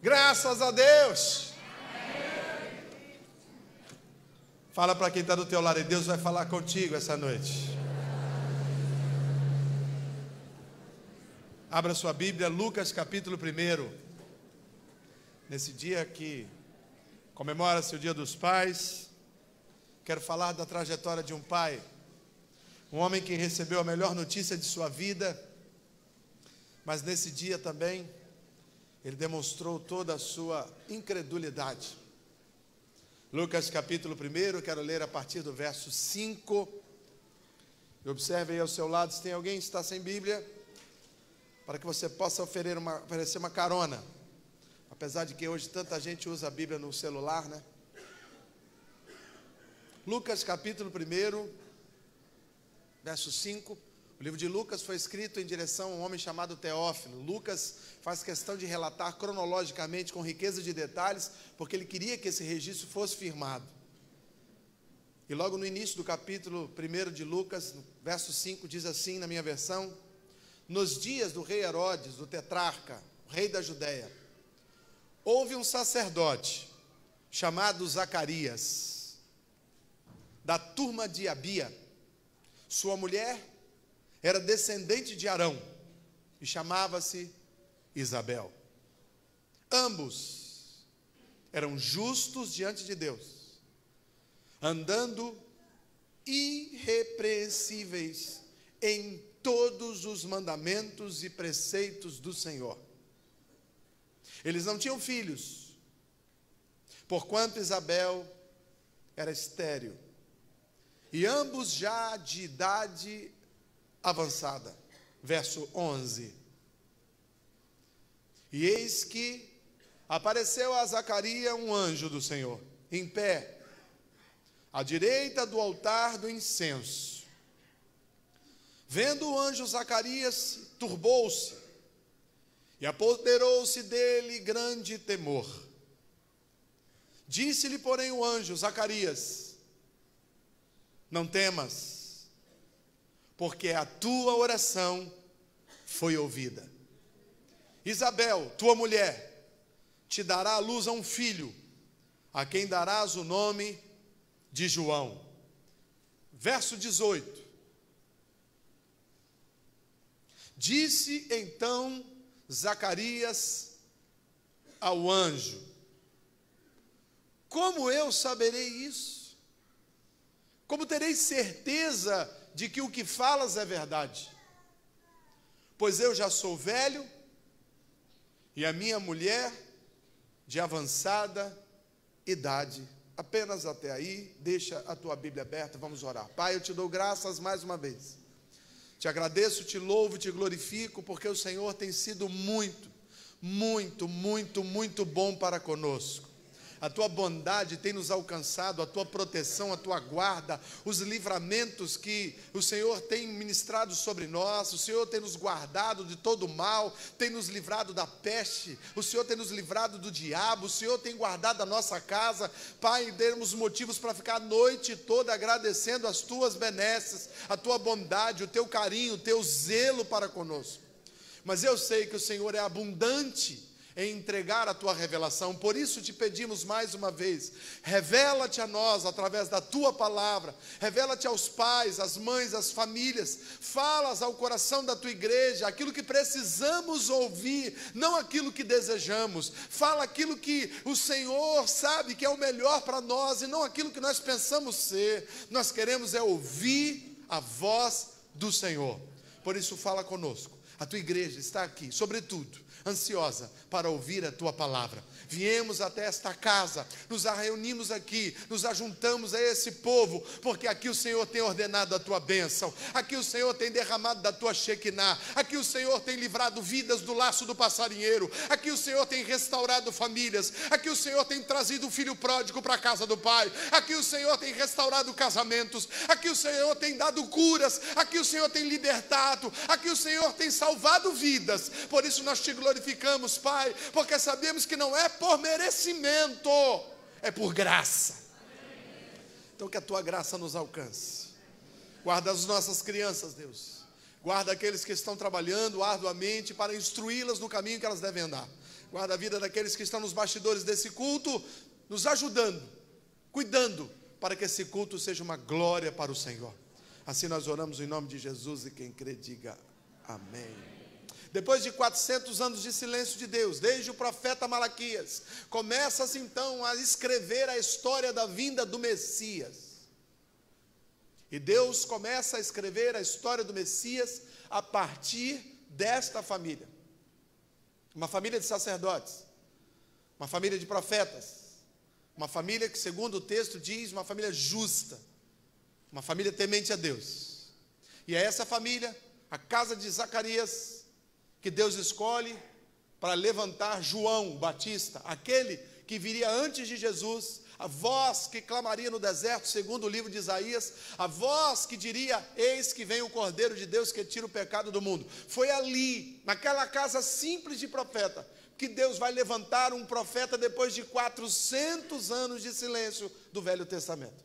Graças a Deus. Fala para quem está do teu lado, e Deus vai falar contigo essa noite. Abra sua Bíblia, Lucas capítulo 1. Nesse dia que comemora-se o Dia dos Pais, quero falar da trajetória de um pai, um homem que recebeu a melhor notícia de sua vida, mas nesse dia também, ele demonstrou toda a sua incredulidade. Lucas capítulo 1, quero ler a partir do verso 5. E observe aí ao seu lado, se tem alguém que está sem Bíblia, para que você possa oferecer uma carona. Apesar de que hoje tanta gente usa a Bíblia no celular, né? Lucas capítulo 1, verso 5. O livro de Lucas foi escrito em direção a um homem chamado Teófilo. Lucas faz questão de relatar cronologicamente, com riqueza de detalhes, porque ele queria que esse registro fosse firmado. E logo no início do capítulo 1 de Lucas, no verso 5, diz assim na minha versão: nos dias do rei Herodes, do tetrarca, o rei da Judéia, houve um sacerdote chamado Zacarias, da turma de Abia. Sua mulher era descendente de Arão e chamava-se Isabel. Ambos eram justos diante de Deus, andando irrepreensíveis em todos os mandamentos e preceitos do Senhor. Eles não tinham filhos, porquanto Isabel era estéril, e ambos já de idade avançada. Verso 11. E eis que apareceu a Zacarias um anjo do Senhor, em pé, à direita do altar do incenso. Vendo o anjo, Zacarias turbou-se, e apoderou-se dele grande temor. Disse-lhe, porém, o anjo: Zacarias, não temas, porque a tua oração foi ouvida. Isabel, tua mulher, te dará à luz a um filho, a quem darás o nome de João. Verso 18. Disse então Zacarias ao anjo: como eu saberei isso? Como terei certeza de que o que falas é verdade? Pois eu já sou velho, e a minha mulher de avançada idade. Apenas até aí. Deixa a tua Bíblia aberta, vamos orar. Pai, eu te dou graças mais uma vez. Te agradeço, te louvo, te glorifico, porque o Senhor tem sido muito, muito, muito, muito bom para conosco. A tua bondade tem nos alcançado, a tua proteção, a tua guarda, os livramentos que o Senhor tem ministrado sobre nós. O Senhor tem nos guardado de todo mal, tem nos livrado da peste, o Senhor tem nos livrado do diabo, o Senhor tem guardado a nossa casa. Pai, demos motivos para ficar a noite toda agradecendo as tuas benesses, a tua bondade, o teu carinho, o teu zelo para conosco. Mas eu sei que o Senhor é abundante em entregar a tua revelação. Por isso te pedimos mais uma vez, revela-te a nós através da tua palavra, revela-te aos pais, às mães, às famílias, falas ao coração da tua igreja, aquilo que precisamos ouvir, não aquilo que desejamos. Fala aquilo que o Senhor sabe que é o melhor para nós, e não aquilo que nós pensamos ser. Nós queremos é ouvir a voz do Senhor. Por isso fala conosco. A tua igreja está aqui, sobretudo, ansiosa para ouvir a tua palavra. Viemos até esta casa, nos reunimos aqui, nos ajuntamos a esse povo, porque aqui o Senhor tem ordenado a tua bênção, aqui o Senhor tem derramado da tua Shekinah, aqui o Senhor tem livrado vidas do laço do passarinheiro, aqui o Senhor tem restaurado famílias, aqui o Senhor tem trazido o filho pródigo para a casa do Pai, aqui o Senhor tem restaurado casamentos, aqui o Senhor tem dado curas, aqui o Senhor tem libertado, aqui o Senhor tem salvado vidas. Por isso nós te glorificamos, Pai, porque sabemos que não é por merecimento, é por graça. Então que a tua graça nos alcance. Guarda as nossas crianças, Deus. Guarda aqueles que estão trabalhando arduamente para instruí-las no caminho que elas devem andar. Guarda a vida daqueles que estão nos bastidores desse culto, nos ajudando, cuidando, para que esse culto seja uma glória para o Senhor. Assim nós oramos em nome de Jesus, e quem crê diga amém. Depois de 400 anos de silêncio de Deus, desde o profeta Malaquias, começa-se então a escrever a história da vinda do Messias. E Deus começa a escrever a história do Messias a partir desta família. Uma família de sacerdotes, uma família de profetas, uma família que, segundo o texto diz, uma família justa, uma família temente a Deus. E é essa família, a casa de Zacarias, que Deus escolhe para levantar João Batista, aquele que viria antes de Jesus, a voz que clamaria no deserto, segundo o livro de Isaías, a voz que diria: eis que vem o Cordeiro de Deus que tira o pecado do mundo. Foi ali, naquela casa simples de profeta, que Deus vai levantar um profeta depois de 400 anos de silêncio do Velho Testamento.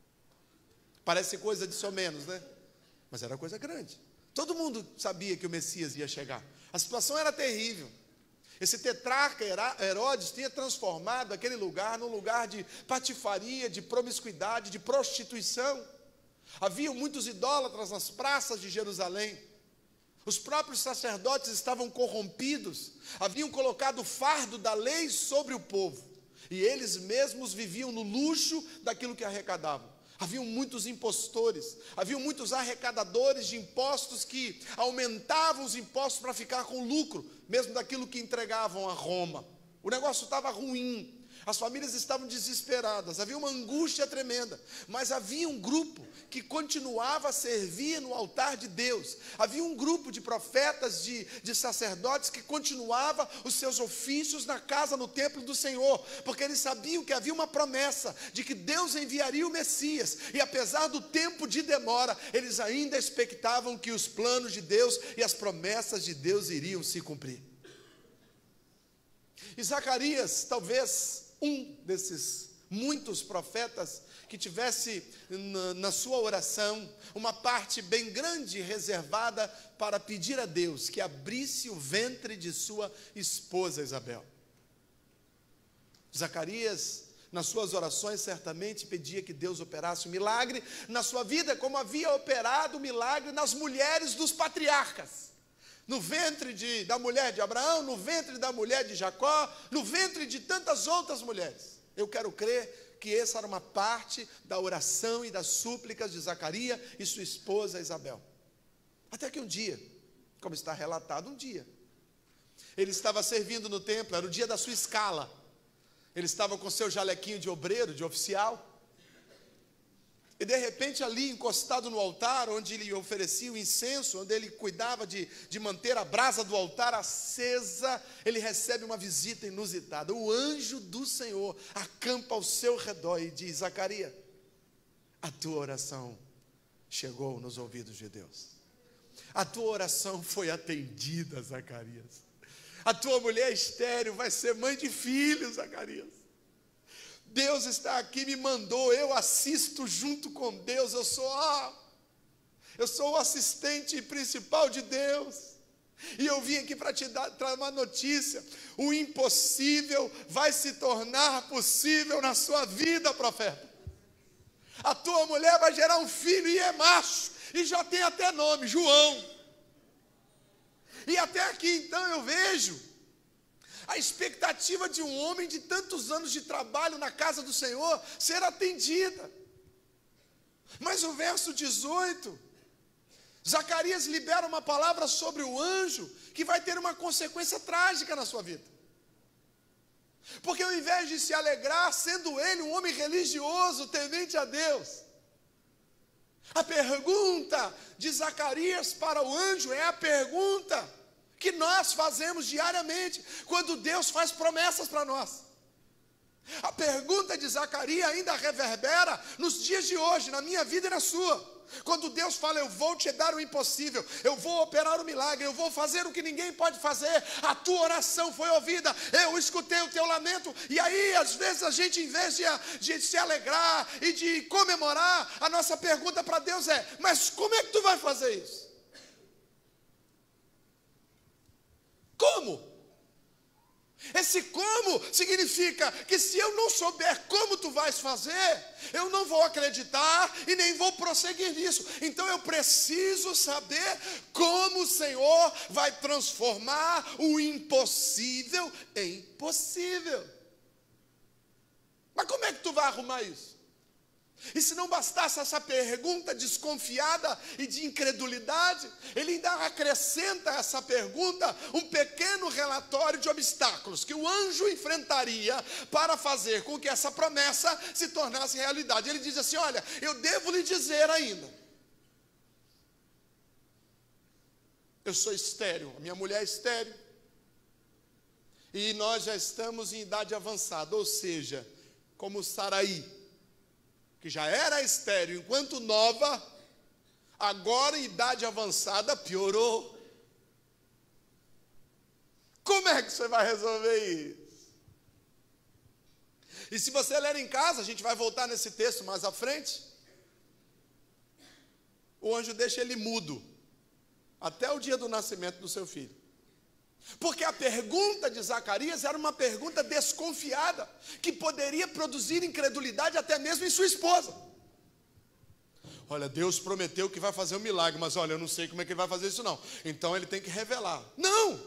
Parece coisa de só menos, né? Mas era coisa grande. Todo mundo sabia que o Messias ia chegar. A situação era terrível. Esse tetrarca Herodes tinha transformado aquele lugar num lugar de patifaria, de promiscuidade, de prostituição. Havia muitos idólatras nas praças de Jerusalém. Os próprios sacerdotes estavam corrompidos, haviam colocado o fardo da lei sobre o povo, e eles mesmos viviam no luxo daquilo que arrecadavam. Haviam muitos impostores, haviam muitos arrecadadores de impostos que aumentavam os impostos para ficar com lucro, mesmo daquilo que entregavam a Roma. O negócio estava ruim, as famílias estavam desesperadas, havia uma angústia tremenda, mas havia um grupo que continuava a servir no altar de Deus. Havia um grupo de profetas, de sacerdotes que continuava os seus ofícios na casa, no templo do Senhor, porque eles sabiam que havia uma promessa de que Deus enviaria o Messias, e apesar do tempo de demora, eles ainda expectavam que os planos de Deus e as promessas de Deus iriam se cumprir. E Zacarias, talvez um desses muitos profetas que tivesse na sua oração uma parte bem grande reservada para pedir a Deus que abrisse o ventre de sua esposa Isabel. Zacarias, nas suas orações, certamente pedia que Deus operasse um milagre na sua vida, como havia operado o milagre nas mulheres dos patriarcas. No ventre da mulher de Abraão, no ventre da mulher de Jacó, no ventre de tantas outras mulheres. Eu quero crer que essa era uma parte da oração e das súplicas de Zacarias e sua esposa Isabel. Até que um dia, como está relatado, ele estava servindo no templo, era o dia da sua escala. Ele estava com seu jalequinho de obreiro, de oficial. E de repente ali encostado no altar, onde ele oferecia o incenso, onde ele cuidava de manter a brasa do altar acesa, ele recebe uma visita inusitada. O anjo do Senhor acampa ao seu redor e diz: Zacarias, a tua oração chegou nos ouvidos de Deus. A tua oração foi atendida, Zacarias. A tua mulher estéril vai ser mãe de filhos, Zacarias. Deus está aqui, me mandou, eu assisto junto com Deus, eu sou o assistente principal de Deus, e eu vim aqui para te dar uma notícia: o impossível vai se tornar possível na sua vida, profeta. A tua mulher vai gerar um filho, e é macho, e já tem até nome, João. E até aqui então eu vejo a expectativa de um homem de tantos anos de trabalho na casa do Senhor ser atendida. Mas o verso 18, Zacarias libera uma palavra sobre o anjo que vai ter uma consequência trágica na sua vida. Porque ao invés de se alegrar, sendo ele um homem religioso, temente a Deus, a pergunta de Zacarias para o anjo é a pergunta que nós fazemos diariamente, quando Deus faz promessas para nós. A pergunta de Zacarias ainda reverbera nos dias de hoje, na minha vida e na sua. Quando Deus fala: eu vou te dar o impossível, eu vou operar o milagre, eu vou fazer o que ninguém pode fazer, a tua oração foi ouvida, eu escutei o teu lamento. E aí às vezes a gente, em vez de se alegrar e de comemorar, a nossa pergunta para Deus é: mas como é que tu vai fazer isso? Esse como significa que se eu não souber como tu vais fazer, eu não vou acreditar e nem vou prosseguir nisso. Então eu preciso saber como o Senhor vai transformar o impossível em possível. Mas como é que tu vai arrumar isso? E se não bastasse essa pergunta desconfiada e de incredulidade, ele ainda acrescenta a essa pergunta um pequeno relatório de obstáculos que o anjo enfrentaria para fazer com que essa promessa se tornasse realidade. Ele diz assim: olha, eu devo lhe dizer ainda, eu sou estéril, a minha mulher é estéril, e nós já estamos em idade avançada, ou seja, como Saraí, que já era estéril enquanto nova, agora em idade avançada piorou. Como é que você vai resolver isso? E se você ler em casa, a gente vai voltar nesse texto mais à frente, o anjo deixa ele mudo até o dia do nascimento do seu filho. Porque a pergunta de Zacarias era uma pergunta desconfiada, que poderia produzir incredulidade até mesmo em sua esposa. Olha, Deus prometeu que vai fazer um milagre, mas olha, eu não sei como é que ele vai fazer isso não. Então ele tem que revelar. Não!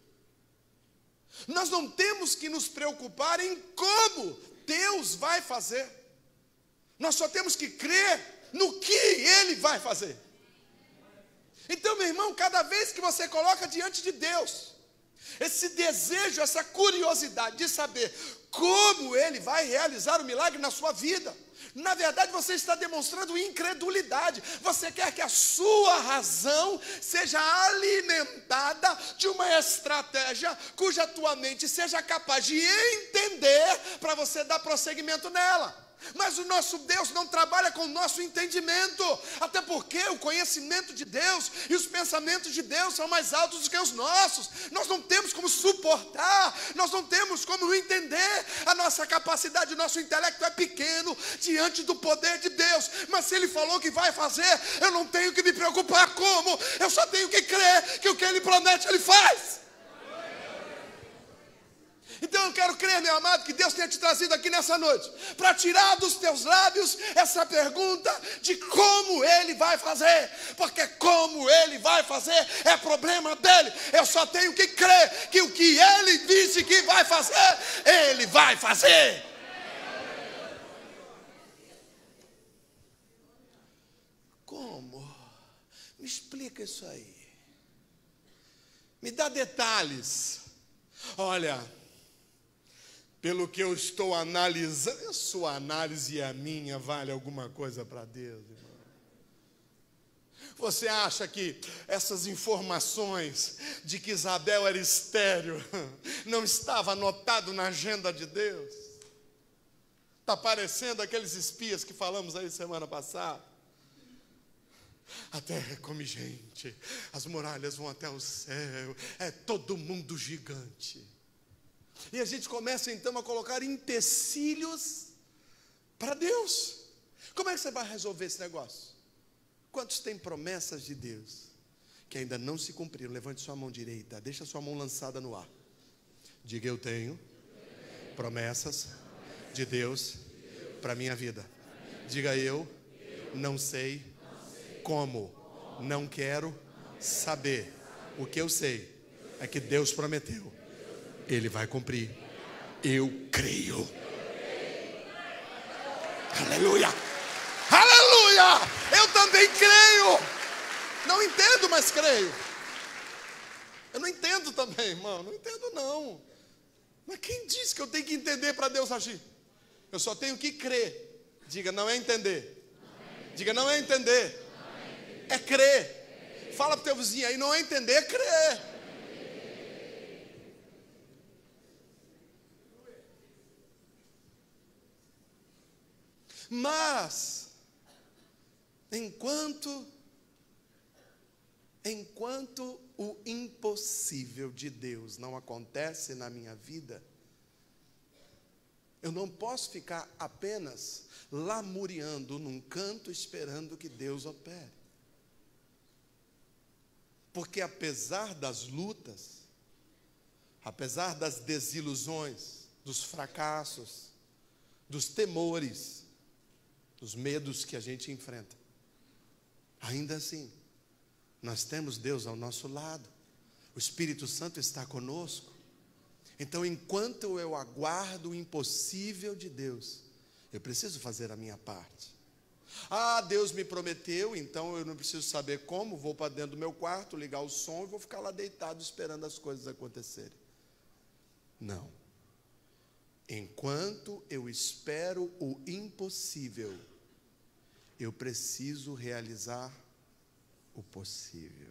Nós não temos que nos preocupar em como Deus vai fazer. Nós só temos que crer no que Ele vai fazer. Então, meu irmão, cada vez que você coloca diante de Deus esse desejo, essa curiosidade de saber como Ele vai realizar o milagre na sua vida, na verdade você está demonstrando incredulidade. Você quer que a sua razão seja alimentada de uma estratégia cuja tua mente seja capaz de entender para você dar prosseguimento nela. Mas o nosso Deus não trabalha com o nosso entendimento, até porque o conhecimento de Deus e os pensamentos de Deus são mais altos do que os nossos. Nós não temos como suportar, nós não temos como entender. A nossa capacidade, o nosso intelecto é pequeno diante do poder de Deus. Mas se Ele falou que vai fazer, eu não tenho que me preocupar como, eu só tenho que crer que o que Ele promete, Ele faz. Então eu quero crer, meu amado, que Deus tenha te trazido aqui nessa noite para tirar dos teus lábios essa pergunta de como Ele vai fazer, porque como Ele vai fazer é problema dEle. Eu só tenho que crer que o que Ele disse que vai fazer, Ele vai fazer. Como? Me explica isso aí. Me dá detalhes. Olha, pelo que eu estou analisando, a sua análise e a minha vale alguma coisa para Deus, irmão? Você acha que essas informações de que Isabel era estéril não estava anotado na agenda de Deus? Está parecendo aqueles espias que falamos aí semana passada? A terra come gente, as muralhas vão até o céu, é todo mundo gigante. E a gente começa então a colocar empecilhos para Deus. Como é que você vai resolver esse negócio? Quantos têm promessas de Deus que ainda não se cumpriram? Levante sua mão direita, deixa sua mão lançada no ar. Diga: eu tenho promessas de Deus para a minha vida. Diga: eu não sei como, não quero saber. O que eu sei é que Deus prometeu, Ele vai cumprir. Eu creio. Aleluia! Aleluia! Eu também creio. Não entendo, mas creio. Eu não entendo também, irmão. Não entendo não. Mas quem disse que eu tenho que entender para Deus agir? Eu só tenho que crer. Diga: não é entender. Diga: não é entender. É crer. Fala para o teu vizinho aí: não é entender, é crer. Mas, enquanto o impossível de Deus não acontece na minha vida, eu não posso ficar apenas lamuriando num canto esperando que Deus opere. Porque apesar das lutas, apesar das desilusões, dos fracassos, dos temores, dos medos que a gente enfrenta, ainda assim, nós temos Deus ao nosso lado, o Espírito Santo está conosco. Então, enquanto eu aguardo o impossível de Deus, eu preciso fazer a minha parte. Ah, Deus me prometeu, então eu não preciso saber como, vou para dentro do meu quarto, ligar o som e vou ficar lá deitado esperando as coisas acontecerem. Não. Enquanto eu espero o impossível, eu preciso realizar o possível.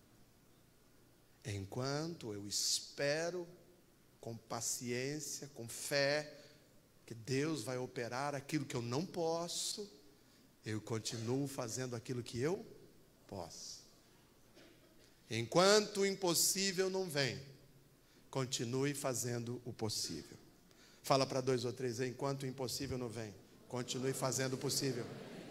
Enquanto eu espero com paciência, com fé, que Deus vai operar aquilo que eu não posso, eu continuo fazendo aquilo que eu posso. Enquanto o impossível não vem, continue fazendo o possível. Fala para 2 ou 3 aí, enquanto o impossível não vem, continue fazendo o possível.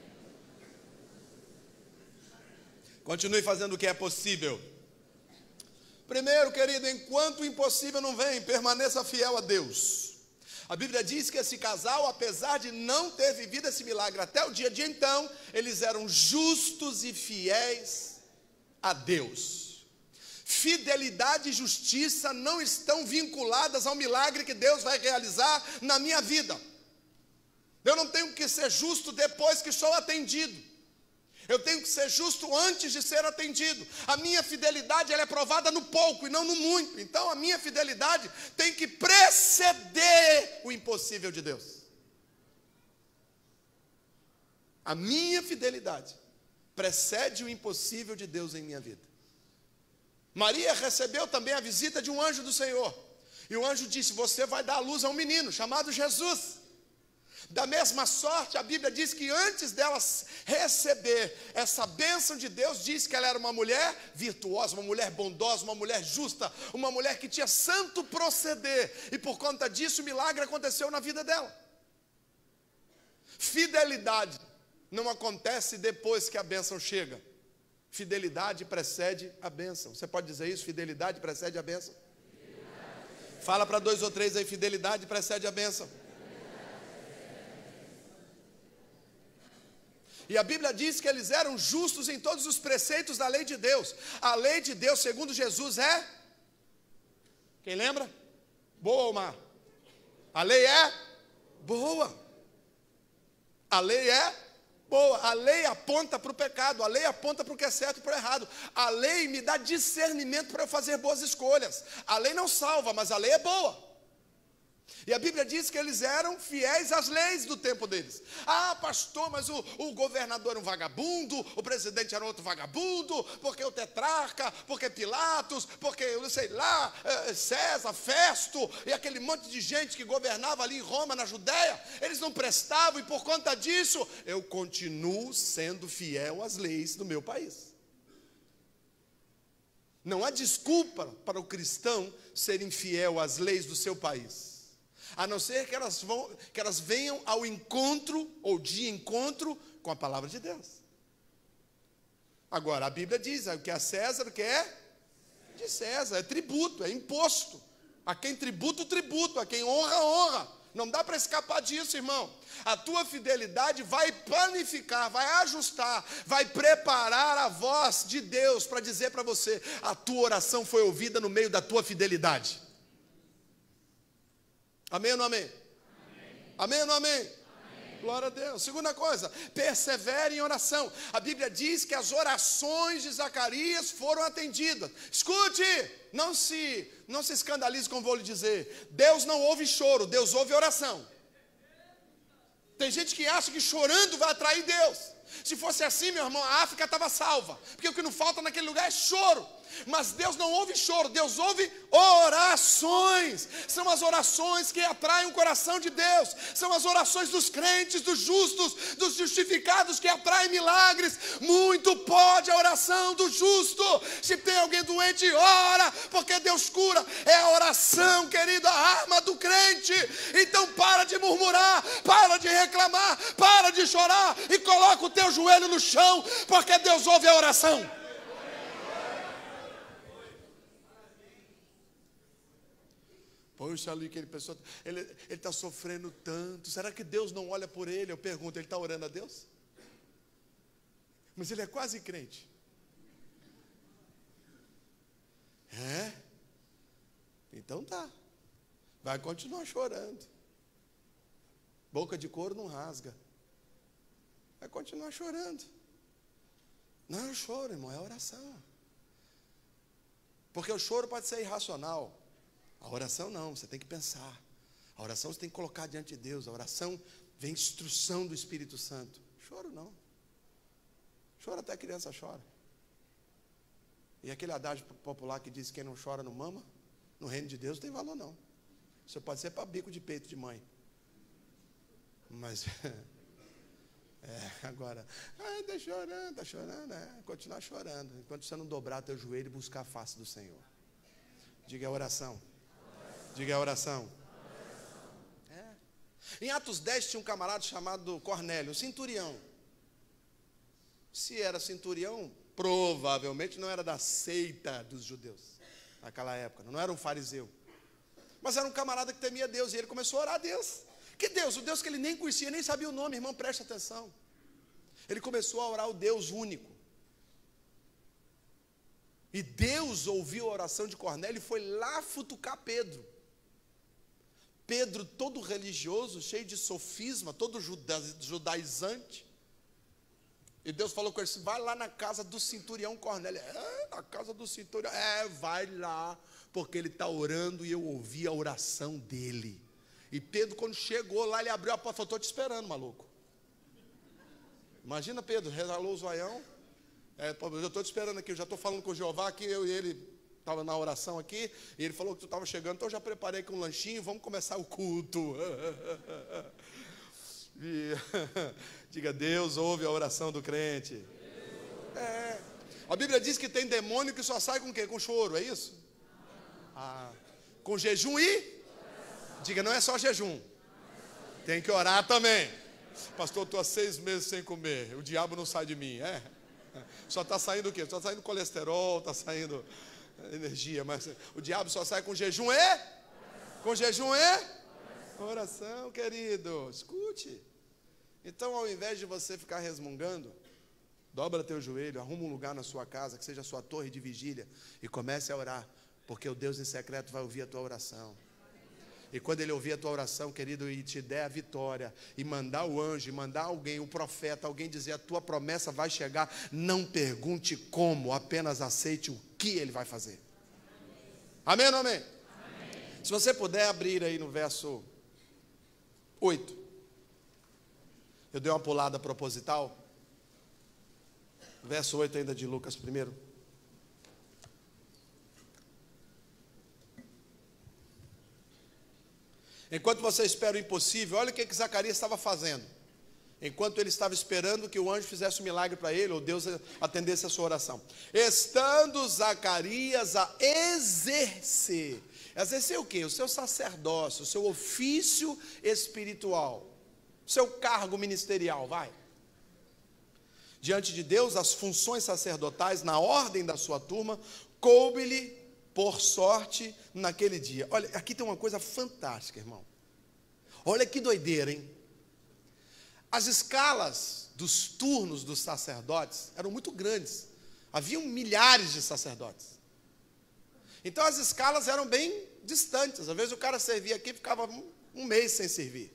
Continue fazendo o que é possível. Primeiro, querido, enquanto o impossível não vem, permaneça fiel a Deus. A Bíblia diz que esse casal, apesar de não ter vivido esse milagre até o dia de então, eles eram justos e fiéis a Deus. Fidelidade e justiça não estão vinculadas ao milagre que Deus vai realizar na minha vida. Eu não tenho que ser justo depois que sou atendido. Eu tenho que ser justo antes de ser atendido. A minha fidelidade ela é provada no pouco e não no muito. Então a minha fidelidade tem que preceder o impossível de Deus. A minha fidelidade precede o impossível de Deus em minha vida. Maria recebeu também a visita de um anjo do Senhor. E o anjo disse: você vai dar à luz a um menino chamado Jesus. Da mesma sorte, a Bíblia diz que antes dela receber essa bênção de Deus, diz que ela era uma mulher virtuosa, uma mulher bondosa, uma mulher justa, uma mulher que tinha santo proceder. E por conta disso, o milagre aconteceu na vida dela. Fidelidade não acontece depois que a bênção chega. Fidelidade precede a bênção. Você pode dizer isso? Fidelidade precede a bênção? Fala para 2 ou 3 aí, fidelidade precede a bênção. E a Bíblia diz que eles eram justos em todos os preceitos da lei de Deus. A lei de Deus, segundo Jesus, é... Quem lembra? Boa ou má? A lei é boa. A lei é boa. A lei aponta para o pecado. A lei aponta para o que é certo e para o errado. A lei me dá discernimento para eu fazer boas escolhas. A lei não salva, mas a lei é boa. E a Bíblia diz que eles eram fiéis às leis do tempo deles. Ah, pastor, mas o governador era um vagabundo, o presidente era outro vagabundo, porque o tetrarca, porque Pilatos, porque, eu não sei lá, César, Festo, e aquele monte de gente que governava ali em Roma, na Judéia, eles não prestavam, e por conta disso, eu continuo sendo fiel às leis do meu país. Não há desculpa para o cristão ser infiel às leis do seu país. A não ser que elas venham ao encontro, ou de encontro, com a palavra de Deus. Agora, a Bíblia diz, o que é César, o que é de César, é tributo, é imposto. A quem tributa, o tributo, a quem honra, honra. Não dá para escapar disso, irmão. A tua fidelidade vai planificar, vai ajustar, vai preparar a voz de Deus para dizer para você, a tua oração foi ouvida no meio da tua fidelidade. Amém ou não amém? Amém, amém ou não amém? Amém. Glória a Deus. Segunda coisa, persevere em oração. A Bíblia diz que as orações de Zacarias foram atendidas. Escute, não se escandalize com o que vou lhe dizer. Deus não ouve choro, Deus ouve oração. Tem gente que acha que chorando vai atrair Deus. Se fosse assim, meu irmão, a África estava salva. Porque o que não falta naquele lugar é choro. Mas Deus não ouve choro, Deus ouve orações. São as orações que atraem o coração de Deus. São as orações dos crentes, dos justos, dos justificados que atraem milagres. Muito pode a oração do justo. Se tem alguém doente, ora, porque Deus cura. É a oração, querido, a arma do crente. Então para de murmurar, para de reclamar, para de chorar e coloca o teu joelho no chão, porque Deus ouve a oração. Poxa, ali aquele pessoa, ele está sofrendo tanto. Será que Deus não olha por ele? Eu pergunto, ele está orando a Deus? Mas ele é quase crente. É? Então tá. Vai continuar chorando. Boca de couro não rasga. Vai continuar chorando. Não é o choro, irmão, é a oração. Porque o choro pode ser irracional. A oração não, você tem que pensar. A oração você tem que colocar diante de Deus. A oração vem instrução do Espírito Santo. Choro não. Choro até a criança chora. E aquele adágio popular que diz que quem não chora não mama, no reino de Deus não tem valor não. Isso pode ser para bico de peito de mãe. Mas, agora, está chorando, continuar chorando. Enquanto você não dobrar teu joelho e buscar a face do Senhor. Diga a oração. Diga a oração. Em Atos 10 tinha um camarada chamado Cornélio, um centurião. Se era centurião, provavelmente não era da seita dos judeus naquela época, não era um fariseu. Mas era um camarada que temia Deus, e ele começou a orar a Deus. Que Deus? O Deus que ele nem conhecia, nem sabia o nome, irmão, preste atenção. Ele começou a orar o Deus único. E Deus ouviu a oração de Cornélio e foi lá futucar Pedro. Pedro, todo religioso, cheio de sofisma, todo judaizante. E Deus falou com ele, vai lá na casa do centurião Cornélio. Na casa do centurião. Vai lá, porque ele está orando e eu ouvi a oração dele. E Pedro, quando chegou lá, ele abriu a porta e falou, estou te esperando, maluco. Imagina Pedro, regalou o zoião. Eu estou te esperando aqui, eu já estou falando com o Jeová aqui, eu e ele estava na oração aqui, e ele falou que tu estava chegando, então eu já preparei com um lanchinho, vamos começar o culto. E, diga, Deus ouve a oração do crente. A Bíblia diz que tem demônio que só sai com o quê? Com choro, é isso? Com jejum e? Diga, não é só jejum. Tem que orar também. Pastor, estou há 6 meses sem comer, o diabo não sai de mim, Só está saindo o quê? Só está saindo colesterol, está saindo energia, mas o diabo só sai com jejum e? Com jejum e? Oração, querido, escute. Então, ao invés de você ficar resmungando, dobra teu joelho, arruma um lugar na sua casa, que seja a sua torre de vigília, e comece a orar, porque o Deus em secreto vai ouvir a tua oração. E quando ele ouvir a tua oração, querido, e te der a vitória, e mandar o anjo, e mandar alguém, um profeta, alguém dizer, a tua promessa vai chegar, não pergunte como, apenas aceite o que ele vai fazer. Amém ou não amém? Amém. Se você puder abrir aí no verso 8. Eu dei uma pulada proposital. Verso 8 ainda de Lucas primeiro. Enquanto você espera o impossível, olha o que Zacarias estava fazendo. Enquanto ele estava esperando que o anjo fizesse um milagre para ele, ou Deus atendesse a sua oração. Estando Zacarias a exercer. Exercer o quê? O seu sacerdócio, o seu ofício espiritual. O seu cargo ministerial, vai. Diante de Deus, as funções sacerdotais, na ordem da sua turma, coube-lhe por sorte naquele dia. Olha, aqui tem uma coisa fantástica, irmão. Olha que doideira, hein? As escalas dos turnos dos sacerdotes eram muito grandes. Haviam milhares de sacerdotes. Então as escalas eram bem distantes. Às vezes o cara servia aqui e ficava um mês sem servir.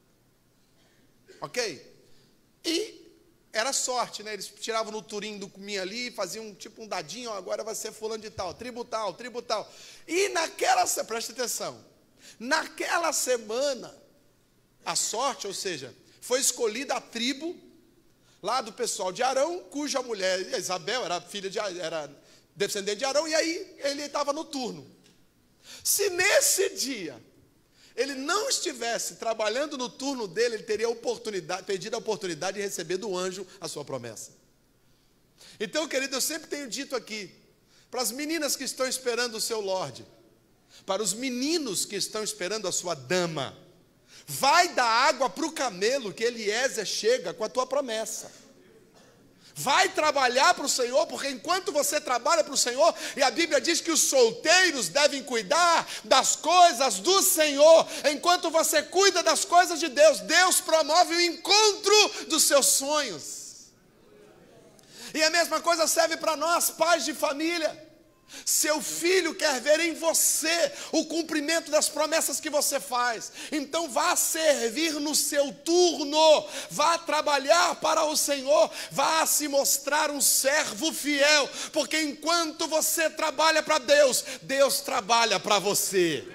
Ok? E era sorte, né? Eles tiravam no turim do cominho ali, faziam tipo um dadinho, agora vai ser fulano de tal, tribo tal, tribo tal. E naquela, preste atenção, naquela semana, a sorte, ou seja, foi escolhida a tribo lá do pessoal de Arão, cuja mulher, Isabel, era filha de, era descendente de Arão, e aí ele estava no turno. Se nesse dia ele não estivesse trabalhando no turno dele, ele teria perdido a oportunidade de receber do anjo a sua promessa. Então, querido, eu sempre tenho dito aqui, para as meninas que estão esperando o seu Lorde, para os meninos que estão esperando a sua dama, vai dar água para o camelo, que Eliezer chega com a tua promessa. Vai trabalhar para o Senhor, porque enquanto você trabalha para o Senhor, e a Bíblia diz que os solteiros devem cuidar das coisas do Senhor, enquanto você cuida das coisas de Deus, Deus promove o encontro dos seus sonhos. E a mesma coisa serve para nós, pais de família. Seu filho quer ver em você o cumprimento das promessas que você faz. Então vá servir no seu turno, vá trabalhar para o Senhor, vá se mostrar um servo fiel, porque enquanto você trabalha para Deus, Deus trabalha para você.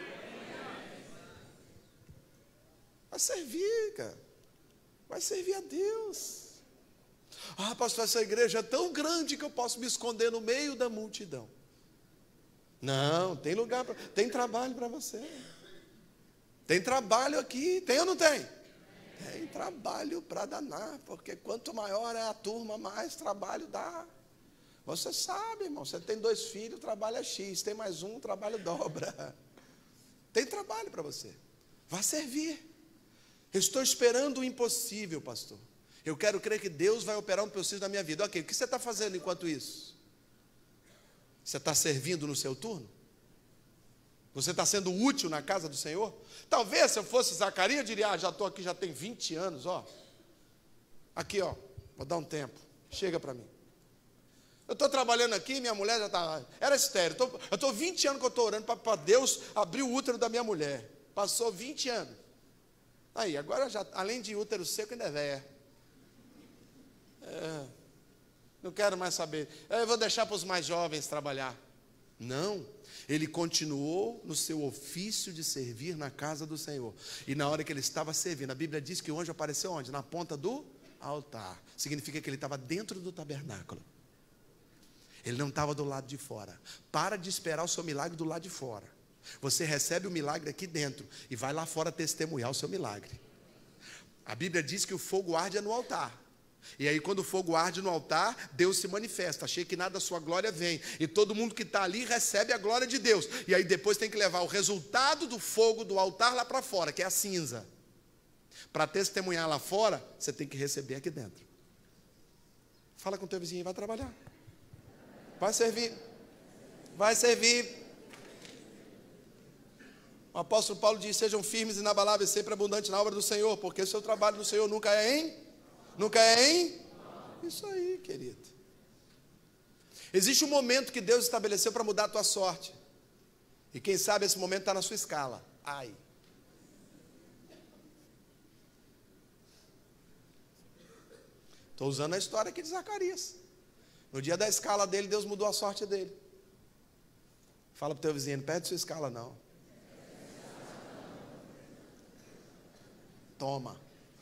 Vai servir, cara. Vai servir a Deus. Ah, pastor, essa igreja é tão grande que eu posso me esconder no meio da multidão. Não, tem lugar, tem trabalho para você. Tem trabalho aqui, tem ou não tem? Tem trabalho para danar, porque quanto maior é a turma, mais trabalho dá. Você sabe, irmão, você tem 2 filhos, o trabalho é X, tem mais um, o trabalho dobra. Tem trabalho para você. Vá servir. Eu estou esperando o impossível, pastor. Eu quero crer que Deus vai operar um impossível na minha vida. Ok, o que você está fazendo enquanto isso? Você está servindo no seu turno? Você está sendo útil na casa do Senhor? Talvez se eu fosse Zacarias, eu diria, já estou aqui, já tem 20 anos, ó. Aqui, ó, vou dar um tempo, chega para mim. Eu estou trabalhando aqui, minha mulher já está, era estéril, eu estou 20 anos que eu estou orando para Deus abrir o útero da minha mulher. Passou 20 anos. Aí, agora já, além de útero seco, ainda é véia. Não quero mais saber. Eu vou deixar para os mais jovens trabalhar. Não. Ele continuou no seu ofício de servir na casa do Senhor. E na hora que ele estava servindo, a Bíblia diz que o anjo apareceu onde? Na ponta do altar. Significa que ele estava dentro do tabernáculo. Ele não estava do lado de fora. Para de esperar o seu milagre do lado de fora. Você recebe o milagre aqui dentro e vai lá fora testemunhar o seu milagre. A Bíblia diz que o fogo arde no altar. E aí quando o fogo arde no altar, Deus se manifesta. Achei que nada da sua glória vem. E todo mundo que está ali recebe a glória de Deus. E aí depois tem que levar o resultado do fogo do altar lá para fora, que é a cinza. Para testemunhar lá fora, você tem que receber aqui dentro. Fala com o teu vizinho, vai trabalhar. Vai servir. Vai servir. O apóstolo Paulo diz, sejam firmes e inabaláveis, sempre abundantes na obra do Senhor, porque o seu trabalho no Senhor nunca é em... Nunca é em? Isso aí, querido. Existe um momento que Deus estabeleceu para mudar a tua sorte. E quem sabe esse momento está na sua escala. Ai. Estou usando a história aqui de Zacarias. No dia da escala dele, Deus mudou a sorte dele. Fala para o teu vizinho, não perde sua escala não. Toma.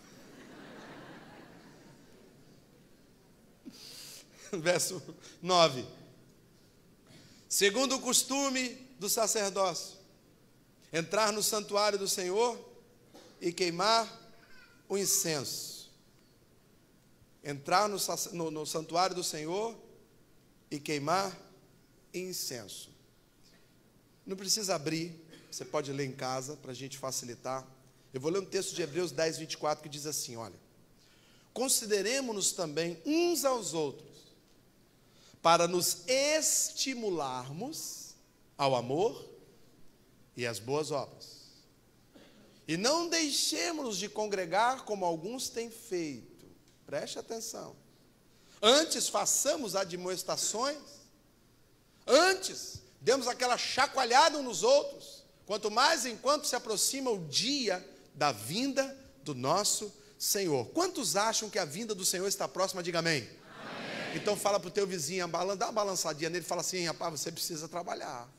Verso 9. Segundo o costume do sacerdócio, entrar no santuário do Senhor e queimar o incenso. Entrar no santuário do Senhor e queimar incenso. Não precisa abrir, você pode ler em casa para a gente facilitar. Eu vou ler um texto de Hebreus 10, 24 que diz assim, olha. Consideremos-nos também uns aos outros, para nos estimularmos ao amor e às boas obras. E não deixemos de congregar como alguns têm feito. Preste atenção. Antes façamos admoestações. Antes demos aquela chacoalhada uns nos outros. Quanto mais enquanto se aproxima o dia da vinda do nosso Senhor. Quantos acham que a vinda do Senhor está próxima? Diga amém. Amém. Então fala para o teu vizinho, dá uma balançadinha nele e fala assim, rapaz, você precisa trabalhar.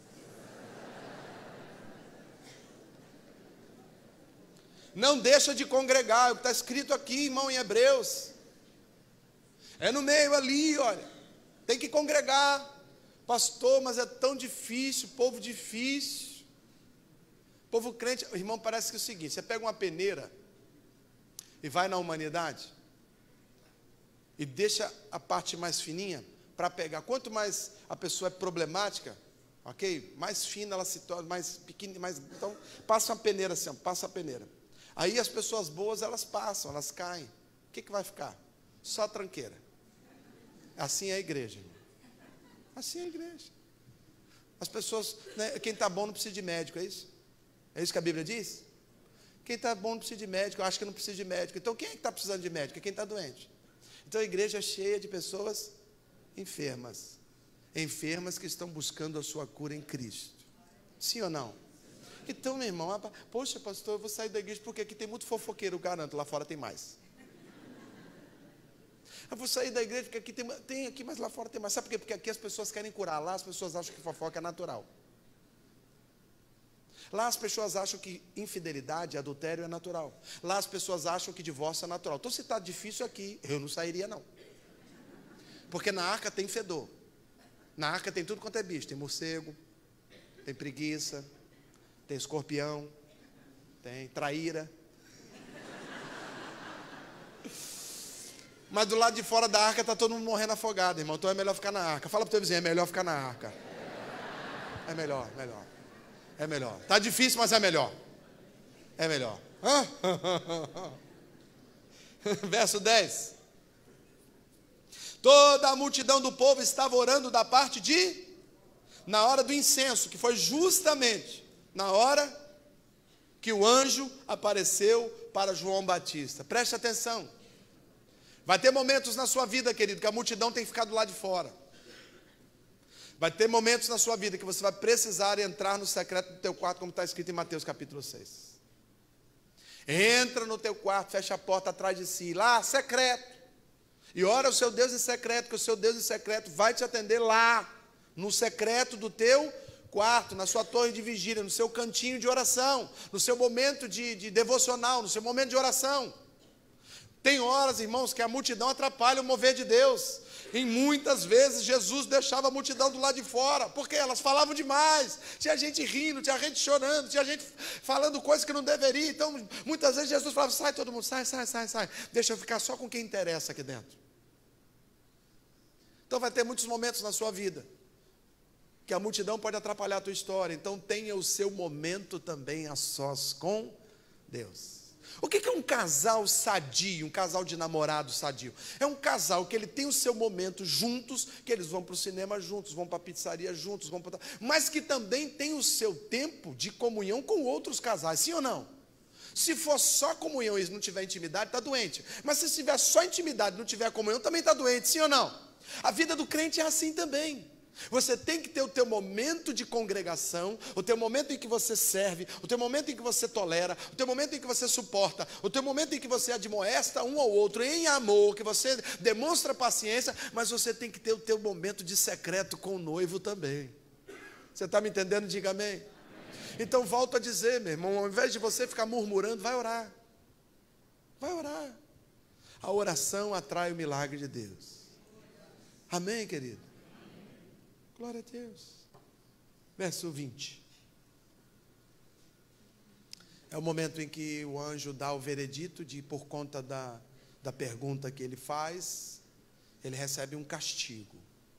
Não deixa de congregar, o que está escrito aqui, irmão, em Hebreus. É no meio ali, olha. Tem que congregar. Pastor, mas é tão difícil, povo difícil. Povo crente, irmão, parece que é o seguinte, você pega uma peneira e vai na humanidade e deixa a parte mais fininha para pegar. Quanto mais a pessoa é problemática, ok? Mais fina ela se torna, mais pequena, mais... Então, passa uma peneira assim, passa a peneira. Aí as pessoas boas, elas passam, elas caem. O que vai ficar? Só a tranqueira. Assim é a igreja, irmão. Assim é a igreja. As pessoas, né, quem está bom não precisa de médico, é isso? É isso que a Bíblia diz? Quem está bom não precisa de médico, acha que não precisa de médico. Então quem é que está precisando de médico? É quem está doente. Então a igreja é cheia de pessoas enfermas. Enfermas que estão buscando a sua cura em Cristo. Sim ou não? Então, meu irmão, poxa, pastor, eu vou sair da igreja porque aqui tem muito fofoqueiro, eu garanto, lá fora tem mais. Eu vou sair da igreja porque aqui tem aqui, mas lá fora tem mais. Sabe por quê? Porque aqui as pessoas querem curar, lá as pessoas acham que fofoca é natural. Lá as pessoas acham que infidelidade, adultério é natural. Lá as pessoas acham que divórcio é natural. Então se está difícil aqui, eu não sairia não. Porque na arca tem fedor. Na arca tem tudo quanto é bicho. Tem morcego, tem preguiça, tem escorpião, tem traíra. Mas do lado de fora da arca está todo mundo morrendo afogado, irmão. Então é melhor ficar na arca. Fala para o teu vizinho, é melhor ficar na arca. É melhor, melhor. É melhor. Está difícil, mas é melhor. É melhor. Verso 10. Toda a multidão do povo estava orando da parte na hora do incenso, que foi justamente na hora que o anjo apareceu para João Batista. Preste atenção. Vai ter momentos na sua vida, querido, que a multidão tem ficado lá de fora. Vai ter momentos na sua vida que você vai precisar entrar no secreto do teu quarto, como está escrito em Mateus capítulo 6. Entra no teu quarto, fecha a porta atrás de si, lá, secreto. E ora o seu Deus em secreto, que o seu Deus em secreto vai te atender lá, no secreto do teu quarto, na sua torre de vigília, no seu cantinho de oração, no seu momento de devocional, no seu momento de oração. Tem horas, irmãos, que a multidão atrapalha o mover de Deus. E muitas vezes Jesus deixava a multidão do lado de fora, porque elas falavam demais. Tinha gente rindo, tinha gente chorando, tinha gente falando coisas que não deveria. Então, muitas vezes Jesus falava, sai todo mundo, sai. Deixa eu ficar só com quem interessa aqui dentro. Então vai ter muitos momentos na sua vida que a multidão pode atrapalhar a tua história. Então tenha o seu momento também a sós com Deus. O que é um casal sadio, um casal de namorado sadio? É um casal que ele tem o seu momento juntos, que eles vão para o cinema juntos, vão para a pizzaria juntos, mas que também tem o seu tempo de comunhão com outros casais, sim ou não? Se for só comunhão e não tiver intimidade, está doente. Mas se tiver só intimidade e não tiver comunhão, também está doente, sim ou não? A vida do crente é assim também. Você tem que ter o teu momento de congregação, o teu momento em que você serve, o teu momento em que você tolera, o teu momento em que você suporta, o teu momento em que você admoesta um ao outro em amor, que você demonstra paciência, mas você tem que ter o teu momento de secreto com o noivo também. Você está me entendendo? Diga amém. Então volto a dizer, meu irmão, ao invés de você ficar murmurando, vai orar. Vai orar. A oração atrai o milagre de Deus. Amém, querido? Glória a Deus. Verso 20. É o momento em que o anjo dá o veredito por conta da pergunta que ele faz, ele recebe um castigo.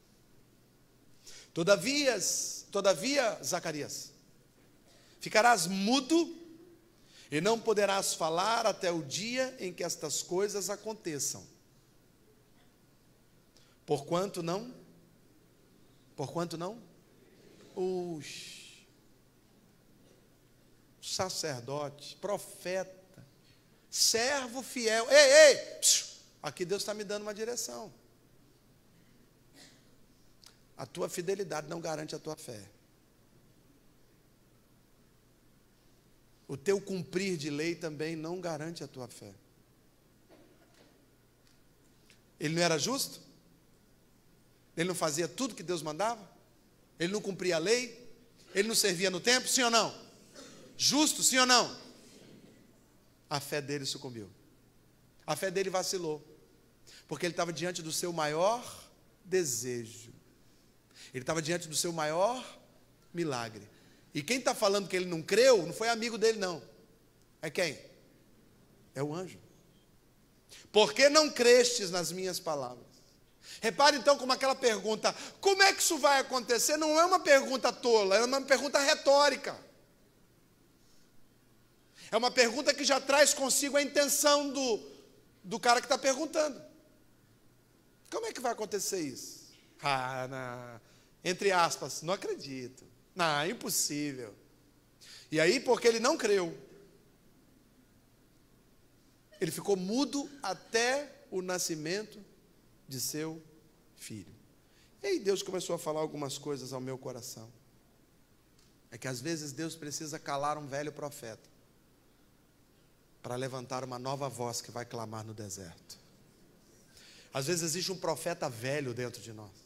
Todavia, Zacarias, ficarás mudo e não poderás falar até o dia em que estas coisas aconteçam. Porquanto não? Sacerdote, profeta, servo fiel. Ei, aqui Deus está me dando uma direção. A tua fidelidade não garante a tua fé. O teu cumprir de lei também não garante a tua fé. Ele não era justo? Ele não fazia tudo que Deus mandava? Ele não cumpria a lei? Ele não servia no templo? Sim ou não? Justo, sim ou não? A fé dele sucumbiu. A fé dele vacilou. Porque ele estava diante do seu maior desejo. Ele estava diante do seu maior milagre. E quem está falando que ele não creu, não foi amigo dele não. É quem? É o anjo. Por que não crestes nas minhas palavras? Repare então como aquela pergunta, como é que isso vai acontecer? Não é uma pergunta tola, é uma pergunta retórica. É uma pergunta que já traz consigo a intenção do cara que está perguntando. Como é que vai acontecer isso? Não. Entre aspas, não acredito. Não, é impossível. E aí, porque ele não creu, ele ficou mudo até o nascimento de seu filho. E aí Deus começou a falar algumas coisas ao meu coração. É que às vezes Deus precisa calar um velho profeta para levantar uma nova voz que vai clamar no deserto. Às vezes existe um profeta velho dentro de nós.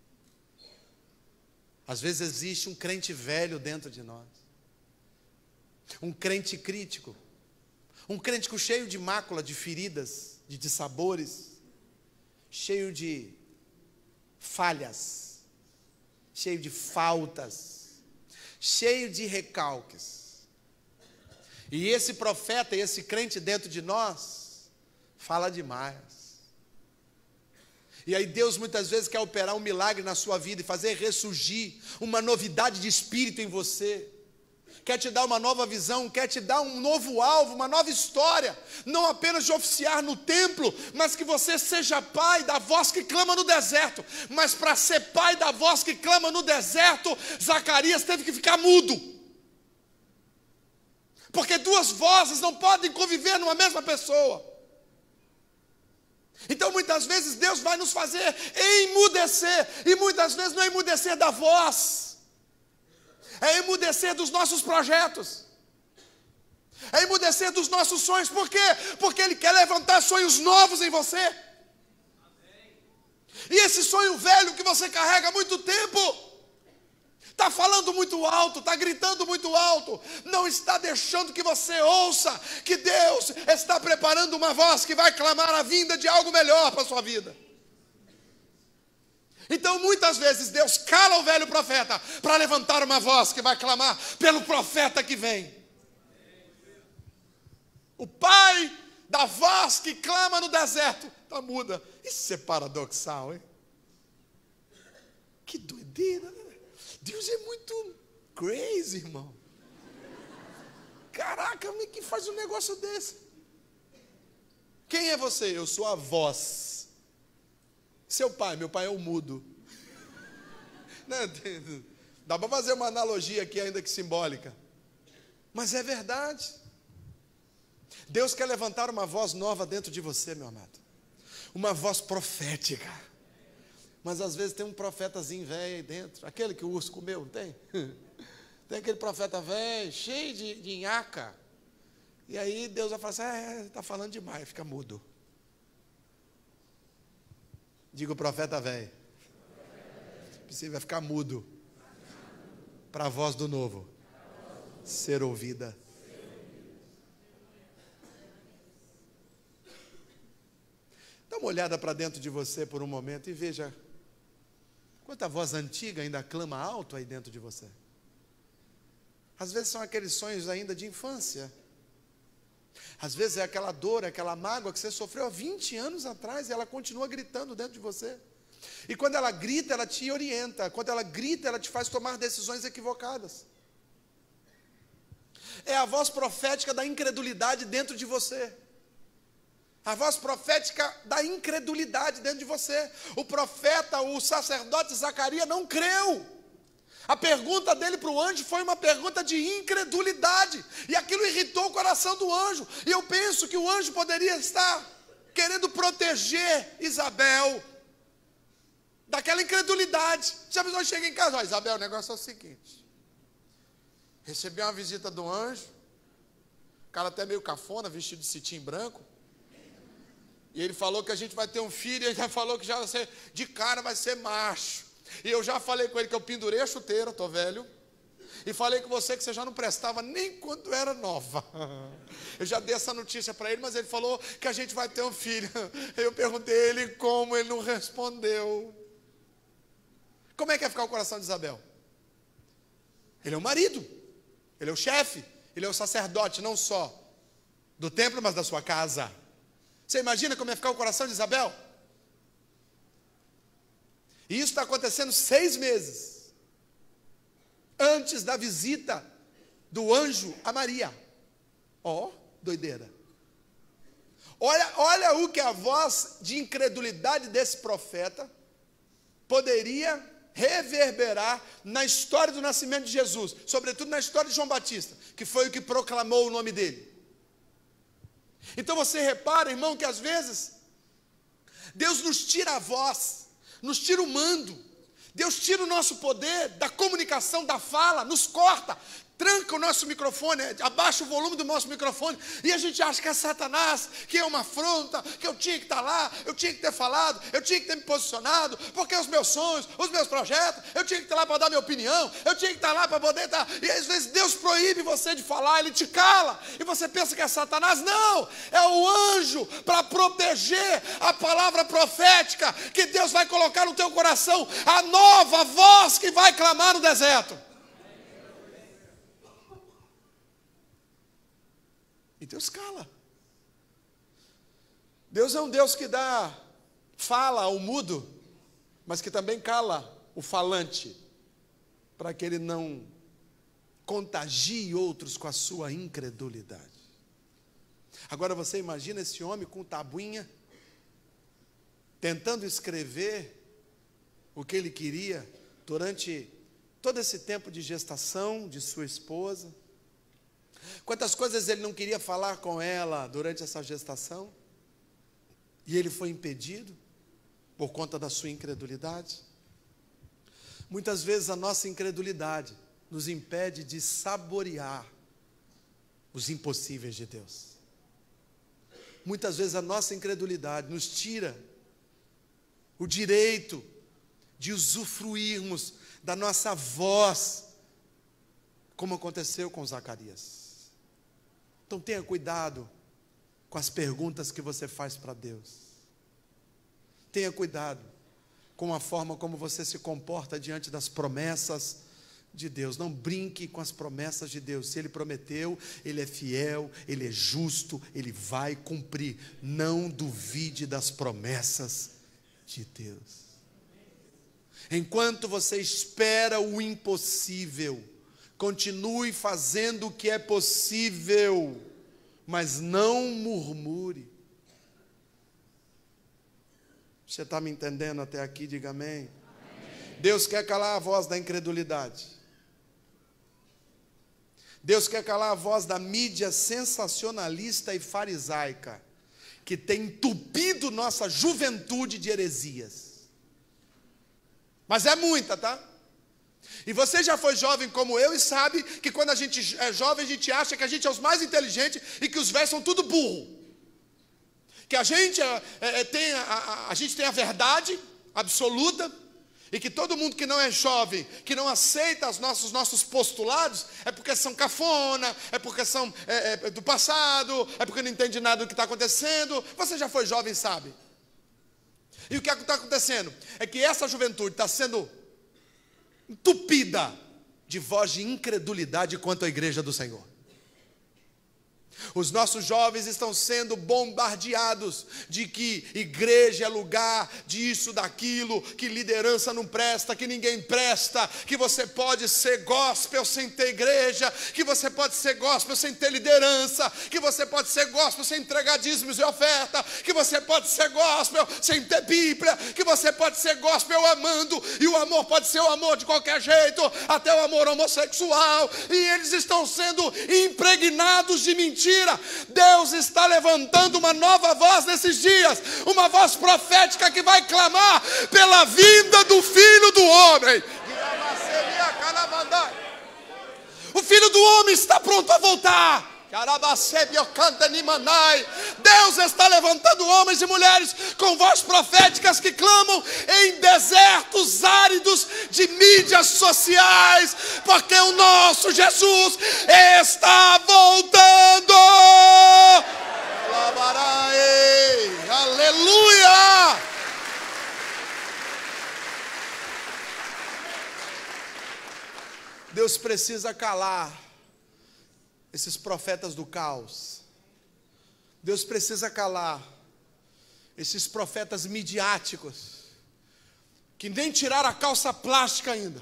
Às vezes existe um crente velho dentro de nós. Um crente crítico. Um crente cheio de mácula, de feridas, de dissabores, cheio de falhas, cheio de faltas, cheio de recalques. E esse profeta, esse crente dentro de nós, fala demais. E aí Deus muitas vezes quer operar um milagre na sua vida e fazer ressurgir uma novidade de espírito em você. Quer te dar uma nova visão, quer te dar um novo alvo, uma nova história. Não apenas de oficiar no templo, mas que você seja pai da voz que clama no deserto. Mas para ser pai da voz que clama no deserto, Zacarias teve que ficar mudo. Porque duas vozes não podem conviver numa mesma pessoa. Então muitas vezes Deus vai nos fazer emudecer. E muitas vezes não é emudecer da voz, é emudecer dos nossos projetos, é emudecer dos nossos sonhos. Por quê? Porque Ele quer levantar sonhos novos em você. E esse sonho velho que você carrega há muito tempo, está falando muito alto, está gritando muito alto, não está deixando que você ouça que Deus está preparando uma voz que vai clamar a vinda de algo melhor para a sua vida. Então muitas vezes Deus cala o velho profeta para levantar uma voz que vai clamar pelo profeta que vem. O pai da voz que clama no deserto está muda. Isso é paradoxal, hein? Que doideira, né? Deus é muito crazy, irmão. Caraca, como é que faz um negócio desse? Quem é você? Eu sou a voz. Seu pai, meu pai é o mudo. Não, dá para fazer uma analogia aqui ainda que simbólica. Mas é verdade. Deus quer levantar uma voz nova dentro de você, meu amado. Uma voz profética. Mas às vezes tem um profetazinho velho aí dentro. Aquele que o urso comeu, não tem? Tem aquele profeta velho, cheio de nhaca. E aí Deus vai falar assim, está falando demais, fica mudo. Diga o profeta velho. Você vai ficar mudo para a voz do novo ser ouvida. Dá uma olhada para dentro de você por um momento e veja quanta voz antiga ainda clama alto aí dentro de você. Às vezes são aqueles sonhos ainda de infância. Às vezes é aquela dor, aquela mágoa que você sofreu há 20 anos atrás e ela continua gritando dentro de você. E quando ela grita, ela te orienta. Quando ela grita, ela te faz tomar decisões equivocadas. É a voz profética da incredulidade dentro de você. A voz profética da incredulidade dentro de você. O profeta, o sacerdote Zacarias não creu. A pergunta dele para o anjo foi uma pergunta de incredulidade. E aquilo irritou o coração do anjo. E eu penso que o anjo poderia estar querendo proteger Isabel daquela incredulidade. Já a pessoa chega em casa, Isabel, o negócio é o seguinte. Recebi uma visita do anjo. O cara até meio cafona, vestido de cetim branco. E ele falou que a gente vai ter um filho. E ele já falou que já vai ser, de cara vai ser macho. E eu já falei com ele que eu pendurei a chuteira, estou velho. E falei com você que você já não prestava nem quando era nova. Eu já dei essa notícia para ele, mas ele falou que a gente vai ter um filho. Eu perguntei a ele como, ele não respondeu. Como é que vai ficar o coração de Isabel? Ele é o marido, ele é o chefe, ele é o sacerdote, não só do templo, mas da sua casa. Você imagina como ia ficar o coração de Isabel? E isso está acontecendo 6 meses antes da visita do anjo a Maria. Ó, doideira. Olha o que a voz de incredulidade desse profeta poderia reverberar na história do nascimento de Jesus, sobretudo na história de João Batista, que foi o que proclamou o nome dele. Então você repara, irmão, que às vezes Deus nos tira a voz, nos tira o mando, Deus tira o nosso poder da comunicação, da fala, nos corta, tranca o nosso microfone, abaixa o volume do nosso microfone, e a gente acha que é Satanás, que é uma afronta, que eu tinha que estar lá, eu tinha que ter falado, eu tinha que ter me posicionado, porque os meus sonhos, os meus projetos, eu tinha que estar lá para dar minha opinião, eu tinha que estar lá para poder estar, e às vezes Deus proíbe você de falar, Ele te cala, e você pensa que é Satanás. Não, é o anjo para proteger a palavra profética, que Deus vai colocar no teu coração, a nova voz que vai clamar no deserto. E Deus cala. Deus é um Deus que fala ao mudo, mas que também cala o falante, para que ele não contagie outros com a sua incredulidade. Agora você imagina esse homem com tabuinha, tentando escrever o que ele queria durante todo esse tempo de gestação de sua esposa. Quantas coisas ele não queria falar com ela durante essa gestação, e ele foi impedido por conta da sua incredulidade. Muitas vezes a nossa incredulidade nos impede de saborear os impossíveis de Deus. Muitas vezes a nossa incredulidade nos tira o direito de usufruirmos da nossa voz, como aconteceu com Zacarias. Então tenha cuidado com as perguntas que você faz para Deus. Tenha cuidado com a forma como você se comporta diante das promessas de Deus. Não brinque com as promessas de Deus. Se Ele prometeu, Ele é fiel, Ele é justo, Ele vai cumprir. Não duvide das promessas de Deus. Enquanto você espera o impossível, continue fazendo o que é possível, mas não murmure. Você está me entendendo até aqui? Diga amém. Amém. Deus quer calar a voz da incredulidade. Deus quer calar a voz da mídia sensacionalista e farisaica, que tem entupido nossa juventude de heresias. Mas é muita, tá? E você já foi jovem como eu e sabe que quando a gente é jovem, a gente acha que a gente é os mais inteligentes e que os velhos são tudo burro. Que a gente tem a verdade absoluta e que todo mundo que não é jovem, que não aceita os nossos postulados, é porque são cafona, é porque são do passado, é porque não entende nada do que está acontecendo. Você já foi jovem, sabe? E o que está acontecendo? É que essa juventude está sendo entupida de voz de incredulidade quanto à igreja do Senhor. Os nossos jovens estão sendo bombardeados de que igreja é lugar disso, daquilo, que liderança não presta, que ninguém presta, que você pode ser gospel sem ter igreja, que você pode ser gospel sem ter liderança, que você pode ser gospel sem entregar dízimos e oferta, que você pode ser gospel sem ter Bíblia, que você pode ser gospel amando, e o amor pode ser o amor de qualquer jeito, até o amor homossexual, e eles estão sendo impregnados de mentira. Deus está levantando uma nova voz nesses dias, uma voz profética que vai clamar pela vinda do Filho do Homem. O Filho do Homem está pronto a voltar. Deus está levantando homens e mulheres com vozes proféticas que clamam em desertos áridos de mídias sociais, porque o nosso Jesus está voltando. Aleluia! Deus precisa calar esses profetas do caos. Deus precisa calar esses profetas midiáticos, que nem tiraram a calça plástica ainda,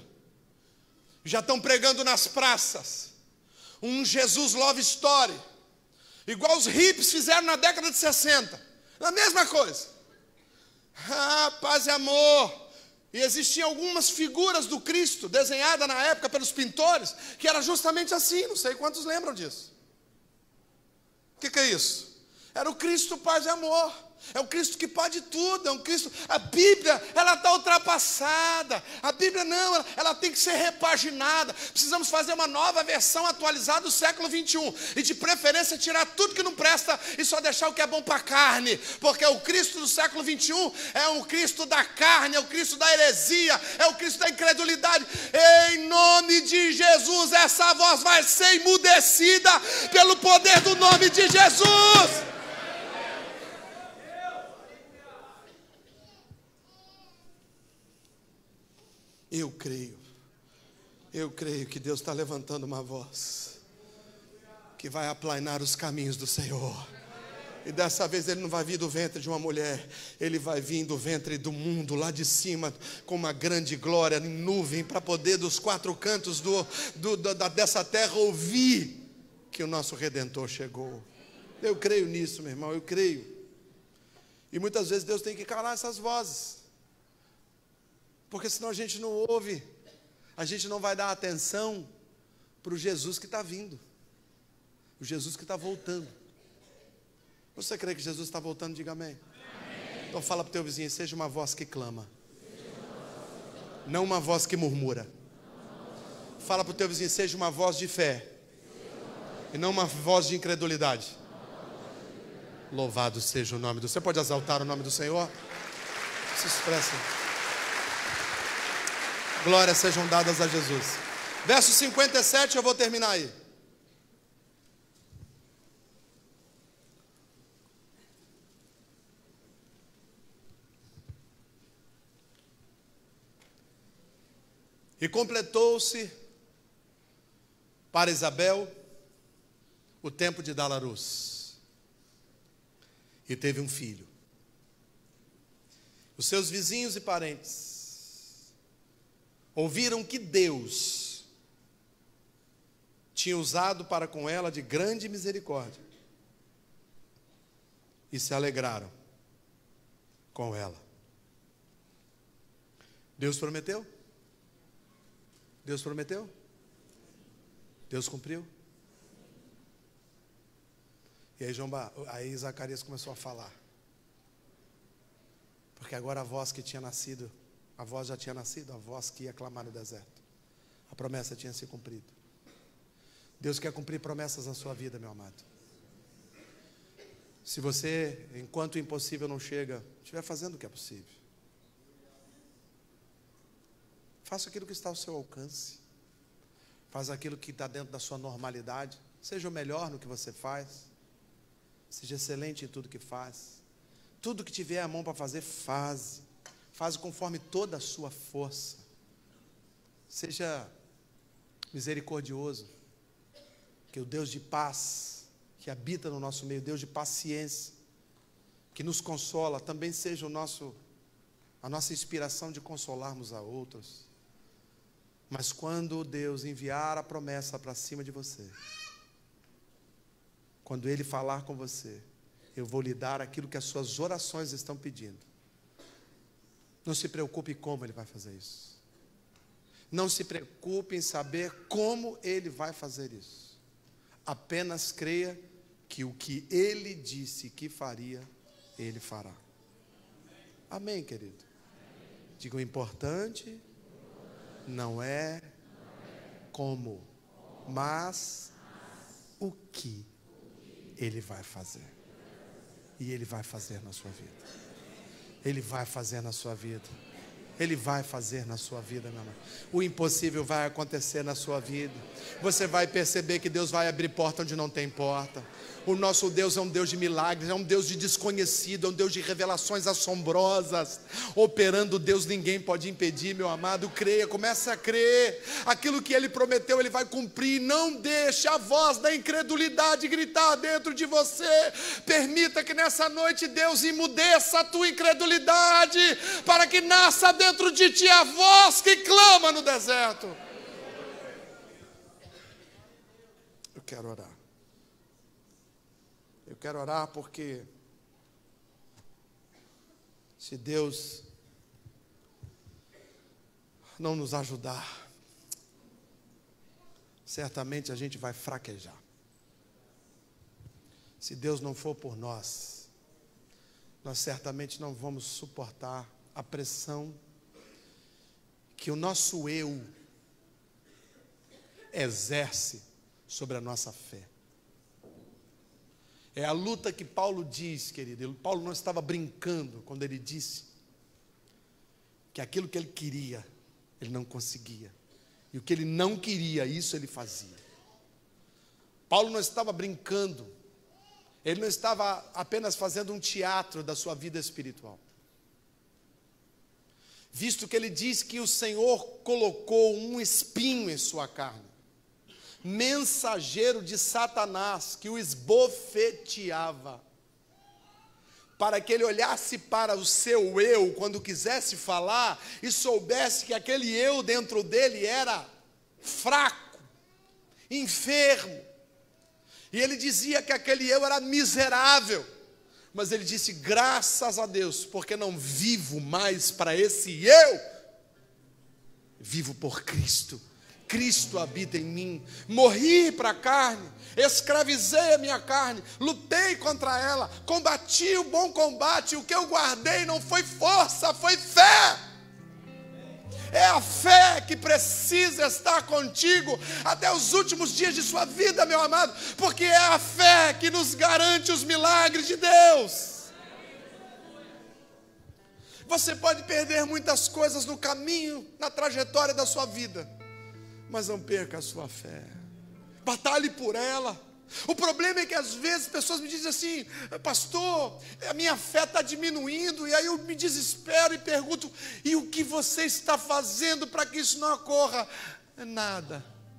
já estão pregando nas praças um Jesus Love Story, igual os hippies fizeram na década de 60, a mesma coisa. Paz e amor. E existiam algumas figuras do Cristo desenhadas na época pelos pintores, que era justamente assim, não sei quantos lembram disso. O que é isso? Era o Cristo paz e amor. É o Cristo que pode tudo, é um Cristo. A Bíblia, ela está ultrapassada. A Bíblia não, ela tem que ser repaginada. Precisamos fazer uma nova versão atualizada do século 21. E de preferência tirar tudo que não presta e só deixar o que é bom para a carne. Porque o Cristo do século 21 é o Cristo da carne, é o Cristo da heresia, é o Cristo da incredulidade. Em nome de Jesus, essa voz vai ser emudecida pelo poder do nome de Jesus. Eu creio que Deus está levantando uma voz que vai aplainar os caminhos do Senhor. E dessa vez Ele não vai vir do ventre de uma mulher, Ele vai vir do ventre do mundo, lá de cima, com uma grande glória em nuvem, para poder dos quatro cantos dessa terra ouvir que o nosso Redentor chegou. Eu creio nisso, meu irmão, eu creio. E muitas vezes Deus tem que calar essas vozes, porque senão a gente não ouve, a gente não vai dar atenção para o Jesus que está vindo, o Jesus que está voltando. Você crê que Jesus está voltando? Diga amém. Amém. Então fala para o teu vizinho, seja uma voz que clama, não uma voz que murmura. Fala para o teu vizinho, seja uma voz de fé e não uma voz de incredulidade. Louvado seja o nome do Senhor. Você pode exaltar o nome do Senhor? Se expressa. Glórias sejam dadas a Jesus. Verso 57, eu vou terminar aí. E completou-se para Isabel o tempo de dar à luz. E teve um filho. Os seus vizinhos e parentes ouviram que Deus tinha usado para com ela de grande misericórdia e se alegraram com ela. Deus prometeu? Deus prometeu? Deus cumpriu? E aí Zacarias começou a falar, porque agora a voz que tinha nascido, a voz já tinha nascido, a voz que ia clamar no deserto, a promessa tinha se cumprido. Deus quer cumprir promessas na sua vida, meu amado. Se você, enquanto o impossível não chega, estiver fazendo o que é possível, faça aquilo que está ao seu alcance, faça aquilo que está dentro da sua normalidade, seja o melhor no que você faz, seja excelente em tudo que faz, tudo que tiver a mão para fazer, faze conforme toda a sua força, seja misericordioso, que o Deus de paz, que habita no nosso meio, Deus de paciência, que nos consola, também seja a nossa inspiração de consolarmos a outros. Mas quando Deus enviar a promessa para cima de você, quando Ele falar com você, eu vou lhe dar aquilo que as suas orações estão pedindo. Não se preocupe como Ele vai fazer isso. Não se preocupe em saber como Ele vai fazer isso. Apenas creia que o que Ele disse que faria, Ele fará. Amém, querido? Diga, o importante não é como, mas o que Ele vai fazer. E Ele vai fazer na sua vida. Ele vai fazer na sua vida. Ele vai fazer na sua vida, meu irmão. O impossível vai acontecer na sua vida. Você vai perceber que Deus vai abrir porta onde não tem porta. O nosso Deus é um Deus de milagres, é um Deus de desconhecido, é um Deus de revelações assombrosas. Operando Deus, ninguém pode impedir, meu amado. Creia, comece a crer. Aquilo que Ele prometeu, Ele vai cumprir. Não deixe a voz da incredulidade gritar dentro de você. Permita que nessa noite Deus imudeça a tua incredulidade, para que nasça dentro de ti a voz que clama no deserto. Eu quero orar. Eu quero orar porque se Deus não nos ajudar, certamente a gente vai fraquejar. Se Deus não for por nós, nós certamente não vamos suportar a pressão que o nosso eu exerce sobre a nossa fé. É a luta que Paulo diz, querido. Paulo não estava brincando quando ele disse que aquilo que ele queria, ele não conseguia. E o que ele não queria, isso ele fazia. Paulo não estava brincando. Ele não estava apenas fazendo um teatro da sua vida espiritual. Visto que ele diz que o Senhor colocou um espinho em sua carne, mensageiro de Satanás, que o esbofeteava, para que ele olhasse para o seu eu, quando quisesse falar, e soubesse que aquele eu dentro dele era fraco, enfermo, e ele dizia que aquele eu era miserável, mas ele disse, graças a Deus, porque não vivo mais para esse eu, vivo por Cristo. Cristo habita em mim. Morri para a carne, escravizei a minha carne, lutei contra ela, combati o bom combate. O que eu guardei não foi força, foi fé. É a fé que precisa estar contigo até os últimos dias de sua vida, meu amado, porque é a fé que nos garante os milagres de Deus. Você pode perder muitas coisas no caminho, na trajetória da sua vida, mas não perca a sua fé. Batalhe por ela. O problema é que às vezes pessoas me dizem assim, pastor, a minha fé está diminuindo, e aí eu me desespero e pergunto, e o que você está fazendo para que isso não ocorra? Nada.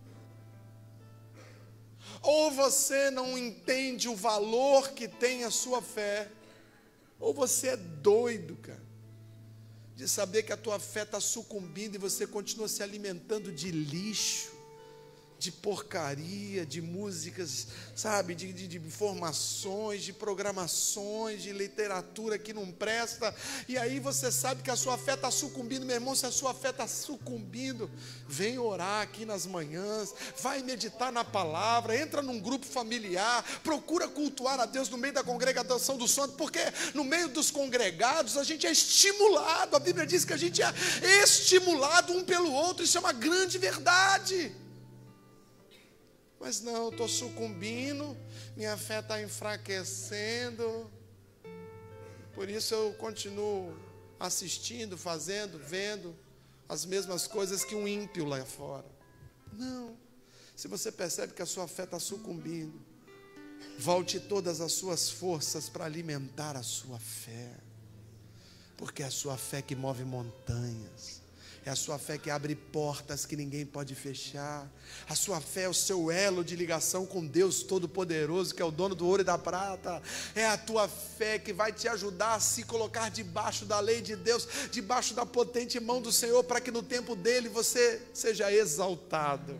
Ou você não entende o valor que tem a sua fé, ou você é doido, cara, de saber que a tua fé está sucumbindo e você continua se alimentando de lixo, de porcaria, de músicas, sabe, de informações, de programações, de literatura que não presta, e aí você sabe que a sua fé está sucumbindo. Meu irmão, se a sua fé está sucumbindo, vem orar aqui nas manhãs, vai meditar na palavra, entra num grupo familiar, procura cultuar a Deus no meio da congregação do santo, porque no meio dos congregados a gente é estimulado, a Bíblia diz que a gente é estimulado um pelo outro, isso é uma grande verdade. Mas não, estou sucumbindo, minha fé está enfraquecendo, por isso eu continuo assistindo, fazendo, vendo as mesmas coisas que um ímpio lá fora. Não, se você percebe que a sua fé está sucumbindo, volte todas as suas forças para alimentar a sua fé, porque é a sua fé que move montanhas. É a sua fé que abre portas que ninguém pode fechar. A sua fé é o seu elo de ligação com Deus Todo-Poderoso, que é o dono do ouro e da prata. É a tua fé que vai te ajudar a se colocar debaixo da lei de Deus, debaixo da potente mão do Senhor, para que no tempo dele você seja exaltado.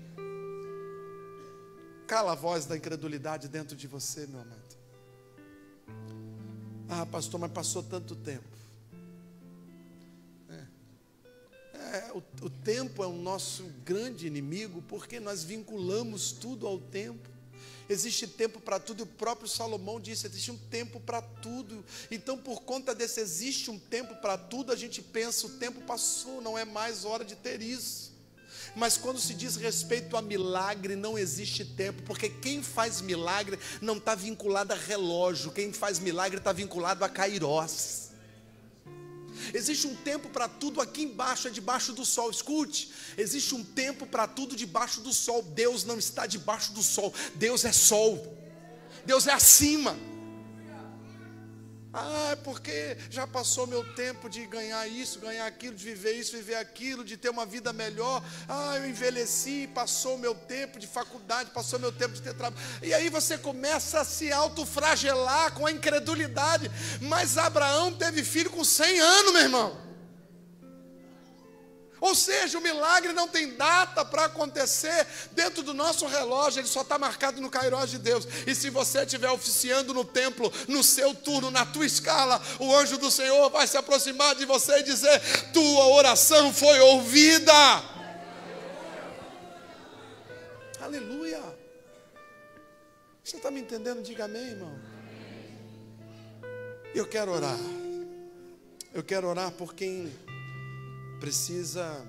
Cala a voz da incredulidade dentro de você, meu amado. Ah, pastor, mas passou tanto tempo. O tempo é o nosso grande inimigo, porque nós vinculamos tudo ao tempo. Existe tempo para tudo, e o próprio Salomão disse, existe um tempo para tudo. Então, por conta desse existe um tempo para tudo, a gente pensa, o tempo passou, não é mais hora de ter isso. Mas quando se diz respeito a milagre, não existe tempo, porque quem faz milagre não está vinculado a relógio, quem faz milagre está vinculado a Kairós. Existe um tempo para tudo aqui embaixo, é debaixo do sol. Escute, existe um tempo para tudo debaixo do sol. Deus não está debaixo do sol, Deus é sol, Deus é acima. Ah, é porque já passou meu tempo de ganhar isso, ganhar aquilo, de viver isso, viver aquilo, de ter uma vida melhor. Ah, eu envelheci, passou o meu tempo de faculdade, passou o meu tempo de ter trabalho. E aí você começa a se autoflagelar com a incredulidade. Mas Abraão teve filho com 100 anos, meu irmão. Ou seja, o milagre não tem data para acontecer dentro do nosso relógio, ele só está marcado no Kairós de Deus. E se você estiver oficiando no templo, no seu turno, na tua escala, o anjo do Senhor vai se aproximar de você e dizer: tua oração foi ouvida. Aleluia. Você está me entendendo? Diga amém, irmão. Eu quero orar. Eu quero orar por quem precisa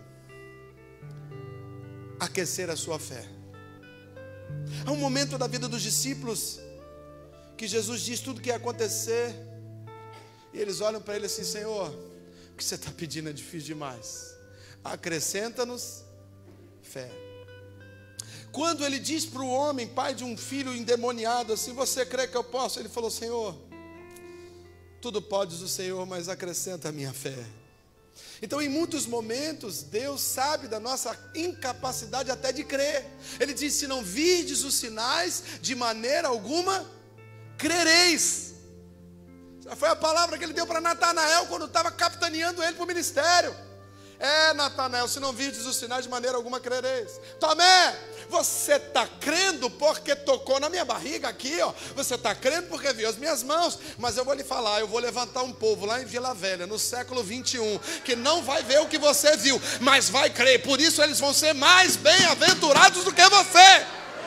aquecer a sua fé. Há um momento da vida dos discípulos que Jesus diz tudo o que ia acontecer, e eles olham para ele assim: Senhor, o que você está pedindo é difícil demais, acrescenta-nos fé. Quando ele diz para o homem, pai de um filho endemoniado, assim: você crê que eu posso? Ele falou: Senhor, tudo podes o Senhor, mas acrescenta a minha fé. Então, em muitos momentos, Deus sabe da nossa incapacidade até de crer. Ele diz: se não virdes os sinais, de maneira alguma crereis. Essa foi a palavra que ele deu para Natanael quando estava capitaneando ele para o ministério. Natanael, se não virdes os sinais, de maneira alguma crereis. Tomé, você está crendo porque tocou na minha barriga aqui, ó. Você está crendo porque viu as minhas mãos. Mas eu vou lhe falar, eu vou levantar um povo lá em Vila Velha, no século 21, que não vai ver o que você viu, mas vai crer. Por isso eles vão ser mais bem-aventurados do que você.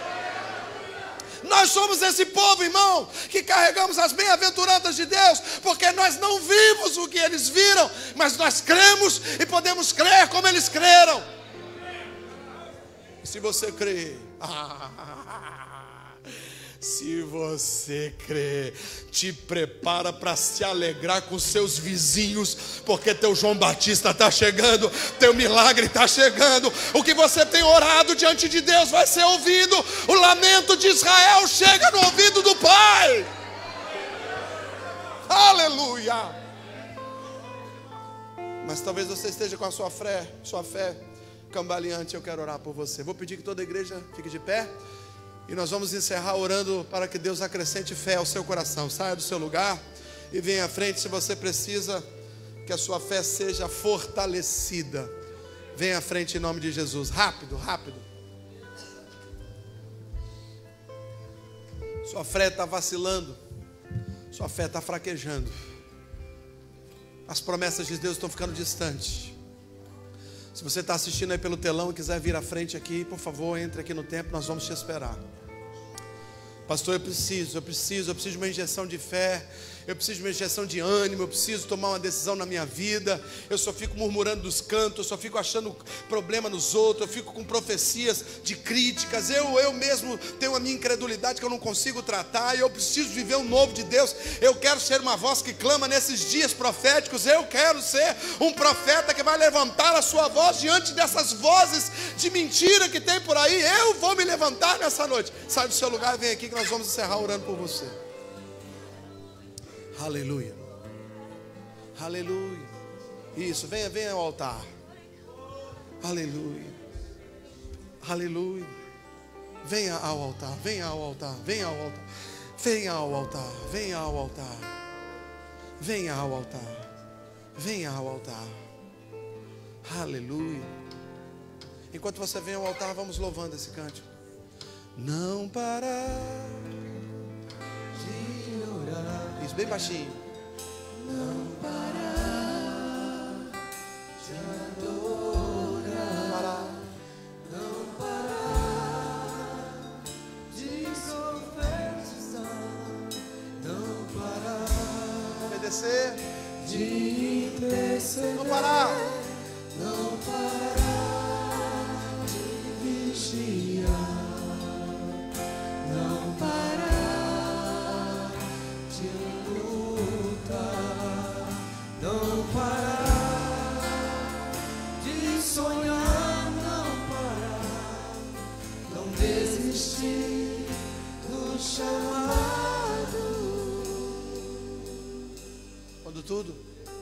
Nós somos esse povo, irmão, que carregamos as bem-aventuranças de Deus, porque nós não vimos o que eles viram, mas nós cremos e podemos crer como eles creram. Se você crê, se você crê, te prepara para se alegrar com seus vizinhos, porque teu João Batista está chegando, teu milagre está chegando, o que você tem orado diante de Deus vai ser ouvido. O lamento de Israel chega no ouvido do Pai. Aleluia. Mas talvez você esteja com a sua fé cambaleante. Eu quero orar por você. Vou pedir que toda a igreja fique de pé. E nós vamos encerrar orando para que Deus acrescente fé ao seu coração. Saia do seu lugar e venha à frente se você precisa que a sua fé seja fortalecida. Venha à frente em nome de Jesus. Rápido, rápido. Sua fé está vacilando. Sua fé está fraquejando. As promessas de Deus estão ficando distantes. Se você está assistindo aí pelo telão e quiser vir à frente aqui, por favor, entre aqui no templo, nós vamos te esperar. Pastor, eu preciso de uma injeção de fé, eu preciso de uma injeção de ânimo, eu preciso tomar uma decisão na minha vida. Eu só fico murmurando dos cantos, eu só fico achando problema nos outros, eu fico com profecias de críticas, eu mesmo tenho a minha incredulidade que eu não consigo tratar, e eu preciso viver um novo de Deus. Eu quero ser uma voz que clama nesses dias proféticos, eu quero ser um profeta que vai levantar a sua voz diante dessas vozes de mentira que tem por aí. Eu vou me levantar nessa noite. Sai do seu lugar e vem aqui que nós vamos encerrar orando por você. Aleluia. Aleluia. Isso, venha ao altar. Aleluia. Aleluia. Venha ao altar, venha ao altar, venha ao altar. Venha ao altar, venha ao altar. Venha ao altar. Venha ao altar. Aleluia. Enquanto você vem ao altar, vamos louvando esse cântico. Não parar de orar. Isso, bem baixinho. Não parar de adorar. Não parar de confessar. Não parar de obedecer. De interceder. Não parar. Não parar de vigiar. Não parar de lutar, não parar de sonhar, não parar, não desistir do chamado. Quando tudo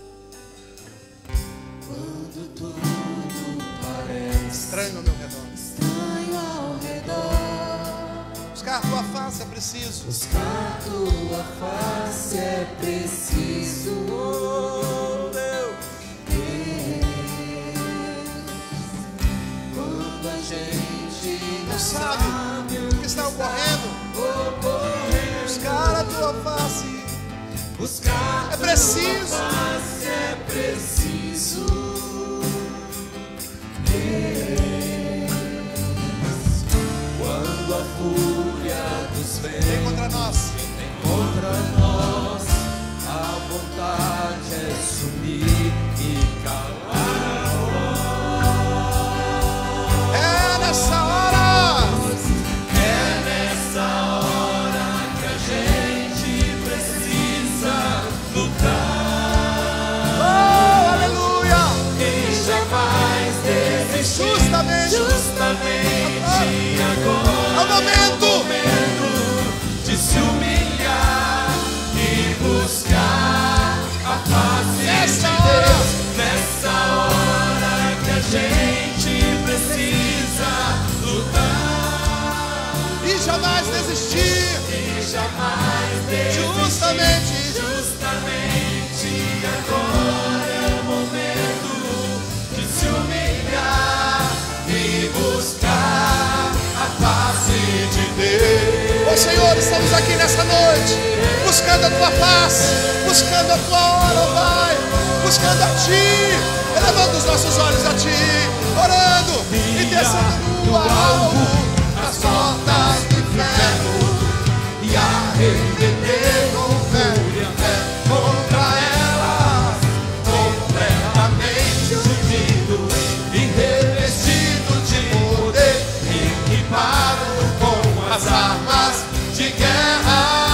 parece estranho ao meu redor. Estranho ao redor. Buscar a tua face é preciso. Buscar a tua face é preciso. Oh, Deus. não sabe o que está ocorrendo. Buscar a tua face, é preciso. É preciso. Quando a fúria dos ventos Vem contra nós, a vontade é sumir e calar. é nessa hora. É nessa hora que a gente precisa lutar. Oh, aleluia. Quem jamais desistiu, justamente agora É o momento de se humilhar e buscar a face Nessa de hora. Deus. Nessa hora que a gente precisa lutar e jamais desistir. e jamais desistir. Justamente agora é o momento de se humilhar e buscar a face de Deus. Ô Senhor, estamos aqui nessa noite, buscando a tua face, buscando a tua hora, ó Pai, buscando a ti, elevando os nossos olhos a ti, orando e descendo no alto, nas portas do inferno e arrepender com fúria contra elas, completamente unido e revestido de poder, equipado com as armas de guerra.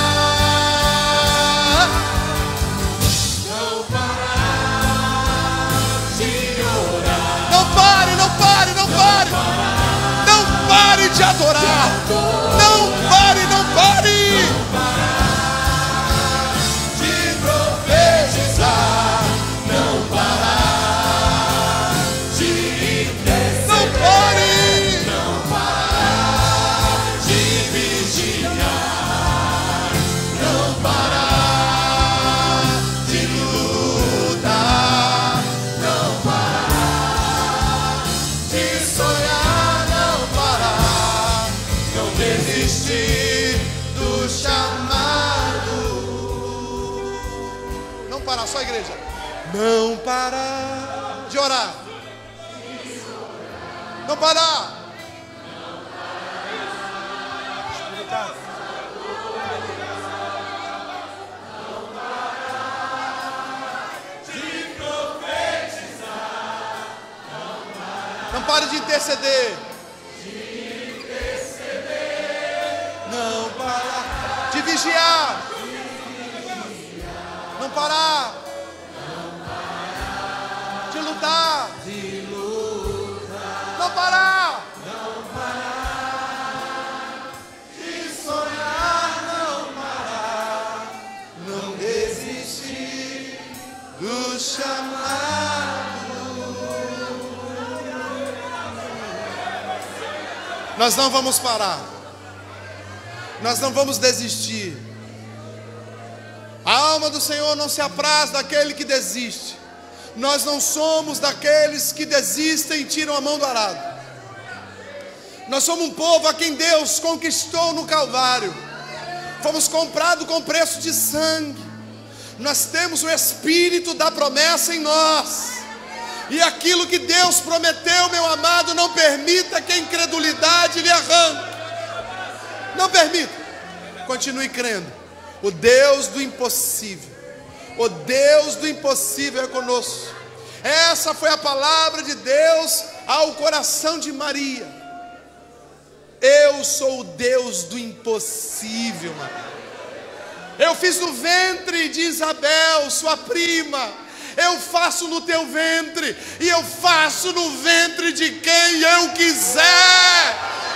Não parar de orar. Não pare, não pare, não pare, não pare de adorar, não pare, não pare. De profetizar, não parar de interceder, Não pare. não parar de vigiar, não parar de lutar, não parar de sonhar, não parar, não desistir do chamado. Não parar, só a igreja. Não parar de orar. Não parar. Não pare de interceder. Não parar de vigiar. Não parar de lutar. Não parar De sonhar, não parar, não desistir do chamado. Nós não vamos parar. Nós não vamos desistir. A alma do Senhor não se apraz daquele que desiste. Nós não somos daqueles que desistem e tiram a mão do arado. Nós somos um povo a quem Deus conquistou no Calvário. Fomos comprados com preço de sangue. Nós temos o Espírito da promessa em nós. E aquilo que Deus prometeu, meu amado, não permita que a incredulidade lhe arranque. Não permita. Continue crendo. O Deus do impossível, o Deus do impossível é conosco. Essa foi a palavra de Deus ao coração de Maria. Eu sou o Deus do impossível, Maria. Eu fiz no ventre de Isabel, sua prima. Eu faço no teu ventre, e eu faço no ventre de quem eu quiser.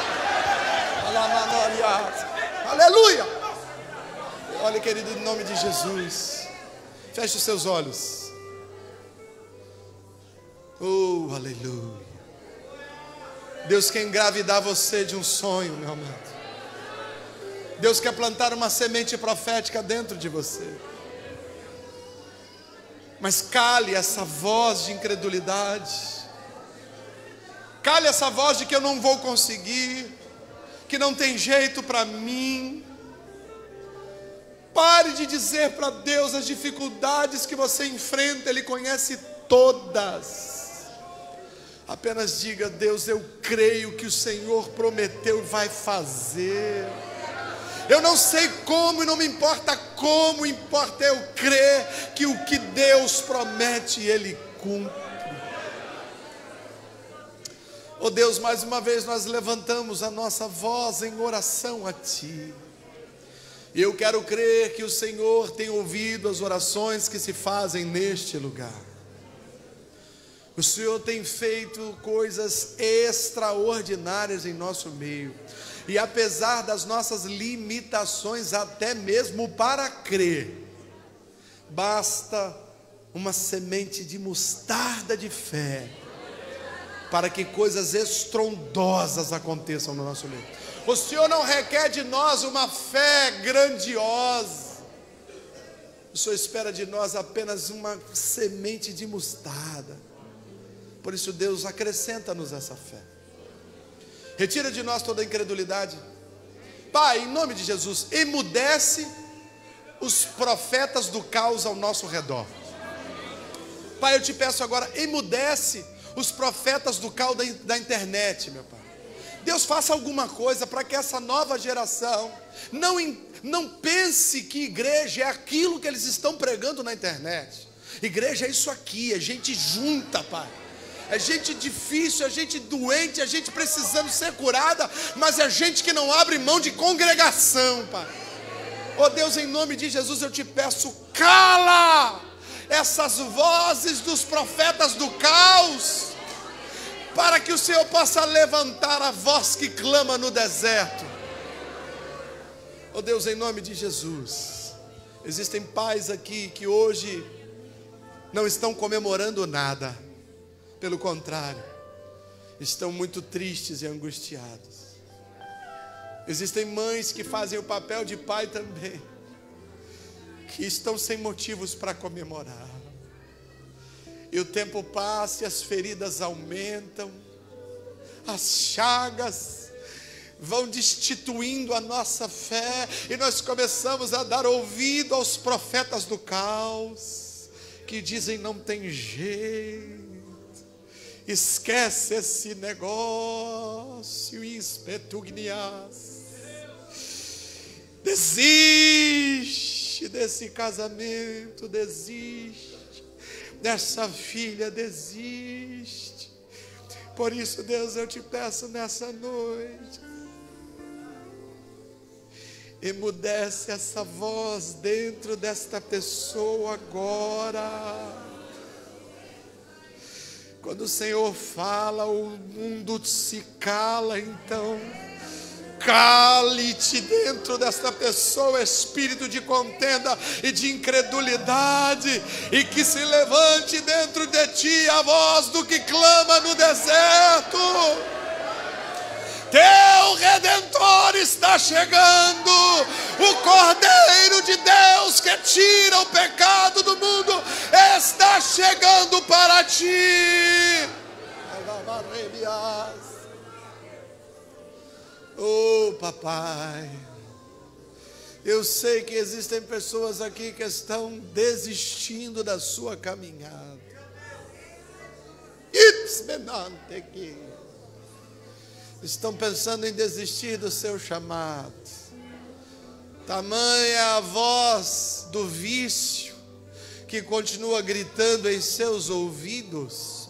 Aleluia. Olha, querido, em nome de Jesus, feche os seus olhos. Oh, aleluia. Deus quer engravidar você de um sonho, meu amado. Deus quer plantar uma semente profética dentro de você. Mas cale essa voz de incredulidade. Cale essa voz de que eu não vou conseguir, que não tem jeito para mim. Pare de dizer para Deus as dificuldades que você enfrenta, Ele conhece todas. Apenas diga: Deus, eu creio que o Senhor prometeu e vai fazer. Eu não sei como e não me importa como, importa eu crer que o que Deus promete, Ele cumpre. Oh Deus, mais uma vez nós levantamos a nossa voz em oração a Ti. E eu quero crer que o Senhor tem ouvido as orações que se fazem neste lugar. O Senhor tem feito coisas extraordinárias em nosso meio. E apesar das nossas limitações, até mesmo para crer, basta uma semente de mostarda de fé para que coisas estrondosas aconteçam no nosso meio. O Senhor não requer de nós uma fé grandiosa. O Senhor espera de nós apenas uma semente de mostarda. Por isso, Deus, acrescenta-nos essa fé. Retira de nós toda a incredulidade. Pai, em nome de Jesus, emudece os profetas do caos ao nosso redor. Pai, eu te peço agora, emudece os profetas do caos da internet, meu Pai. Deus, faça alguma coisa para que essa nova geração não pense que igreja é aquilo que eles estão pregando na internet. Igreja é isso aqui, é gente junta, Pai. É gente difícil, é gente doente, é gente precisando ser curada, mas é gente que não abre mão de congregação, Pai. Oh Deus, em nome de Jesus eu te peço, cala essas vozes dos profetas do caos, para que o Senhor possa levantar a voz que clama no deserto. Oh Deus, em nome de Jesus, existem pais aqui que hoje não estão comemorando nada. Pelo contrário, estão muito tristes e angustiados. Existem mães que fazem o papel de pai também, que estão sem motivos para comemorar. E o tempo passa e as feridas aumentam, as chagas vão destituindo a nossa fé, e nós começamos a dar ouvido aos profetas do caos, que dizem: não tem jeito. Esquece esse negócio, espetugnias. Desiste desse casamento, desiste dessa filha, desiste. Por isso, Deus, eu te peço nessa noite, emudece essa voz dentro desta pessoa agora. Quando o Senhor fala, o mundo se cala, então cale-te dentro desta pessoa, espírito de contenda e de incredulidade, e que se levante dentro de ti a voz do que clama no deserto. Teu Redentor está chegando, o Cordeiro de Deus que tira o pecado do mundo está chegando para ti. Oh papai, eu sei que existem pessoas aqui que estão desistindo da sua caminhada. Estão pensando em desistir do seu chamado. Tamanha a voz do vício que continua gritando em seus ouvidos.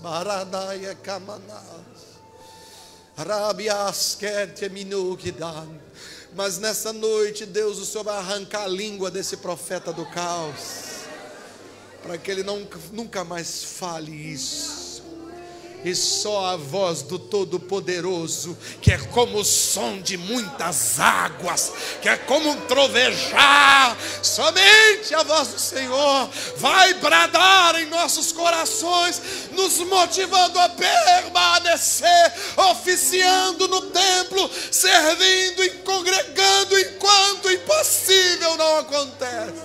Mas nessa noite, Deus, o Senhor vai arrancar a língua desse profeta do caos, para que ele nunca mais fale isso. E só a voz do Todo-Poderoso, que é como o som de muitas águas, que é como um trovejar, somente a voz do Senhor vai bradar em nossos corações, nos motivando a permanecer, oficiando no templo, servindo e congregando, enquanto o impossível não acontece.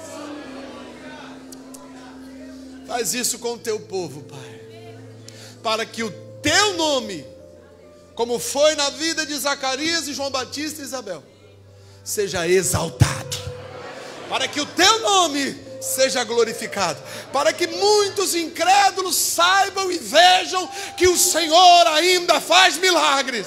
Faz isso com o teu povo, Pai, para que o teu nome como foi na vida de Zacarias e João Batista e Isabel, seja exaltado, para que o teu nome seja glorificado, para que muitos incrédulos saibam e vejam que o Senhor ainda faz milagres.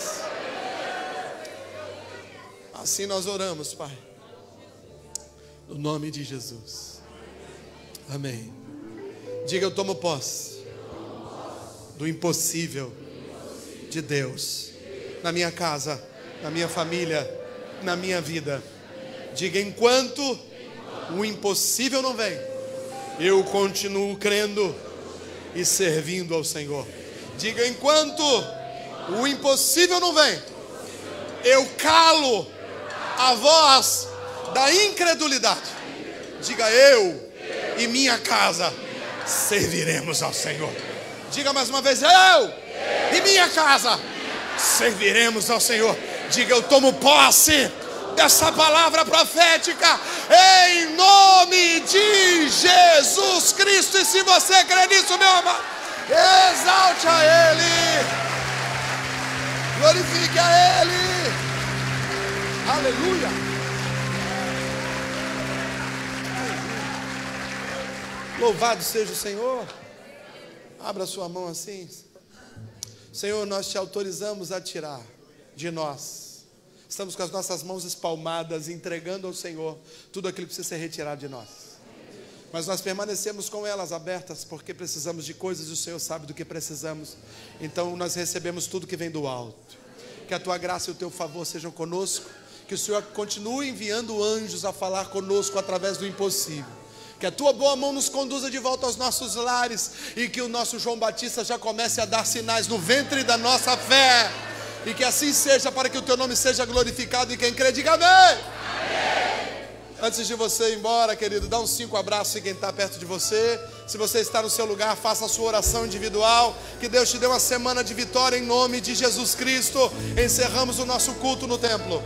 Assim nós oramos, Pai, no nome de Jesus. Amém. Diga: eu tomo posse do impossível de Deus na minha casa, na minha família, na minha vida. Diga: enquanto o impossível não vem, eu continuo crendo e servindo ao Senhor. Diga: enquanto o impossível não vem, eu calo a voz da incredulidade. Diga: eu e minha casa serviremos ao Senhor. Diga mais uma vez: eu e minha casa serviremos ao Senhor. Diga: eu tomo posse dessa palavra profética em nome de Jesus Cristo. E se você crê nisso, meu amado, exalte a Ele, glorifique a Ele. Aleluia. Louvado seja o Senhor. Abra sua mão assim. Senhor, nós te autorizamos a tirar de nós. Estamos com as nossas mãos espalmadas, entregando ao Senhor tudo aquilo que precisa ser retirado de nós. Mas nós permanecemos com elas abertas, porque precisamos de coisas e o Senhor sabe do que precisamos. Então nós recebemos tudo que vem do alto. Que a tua graça e o teu favor sejam conosco. Que o Senhor continue enviando anjos a falar conosco através do impossível. Que a tua boa mão nos conduza de volta aos nossos lares. E que o nosso João Batista já comece a dar sinais no ventre da nossa fé. E que assim seja, para que o teu nome seja glorificado. E quem crê, diga amém. Amém. Antes de você ir embora, querido, dá uns 5 abraços em quem está perto de você. Se você está no seu lugar, faça a sua oração individual. Que Deus te dê uma semana de vitória em nome de Jesus Cristo. Encerramos o nosso culto no templo.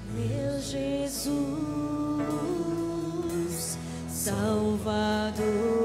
Jesus, Salvador.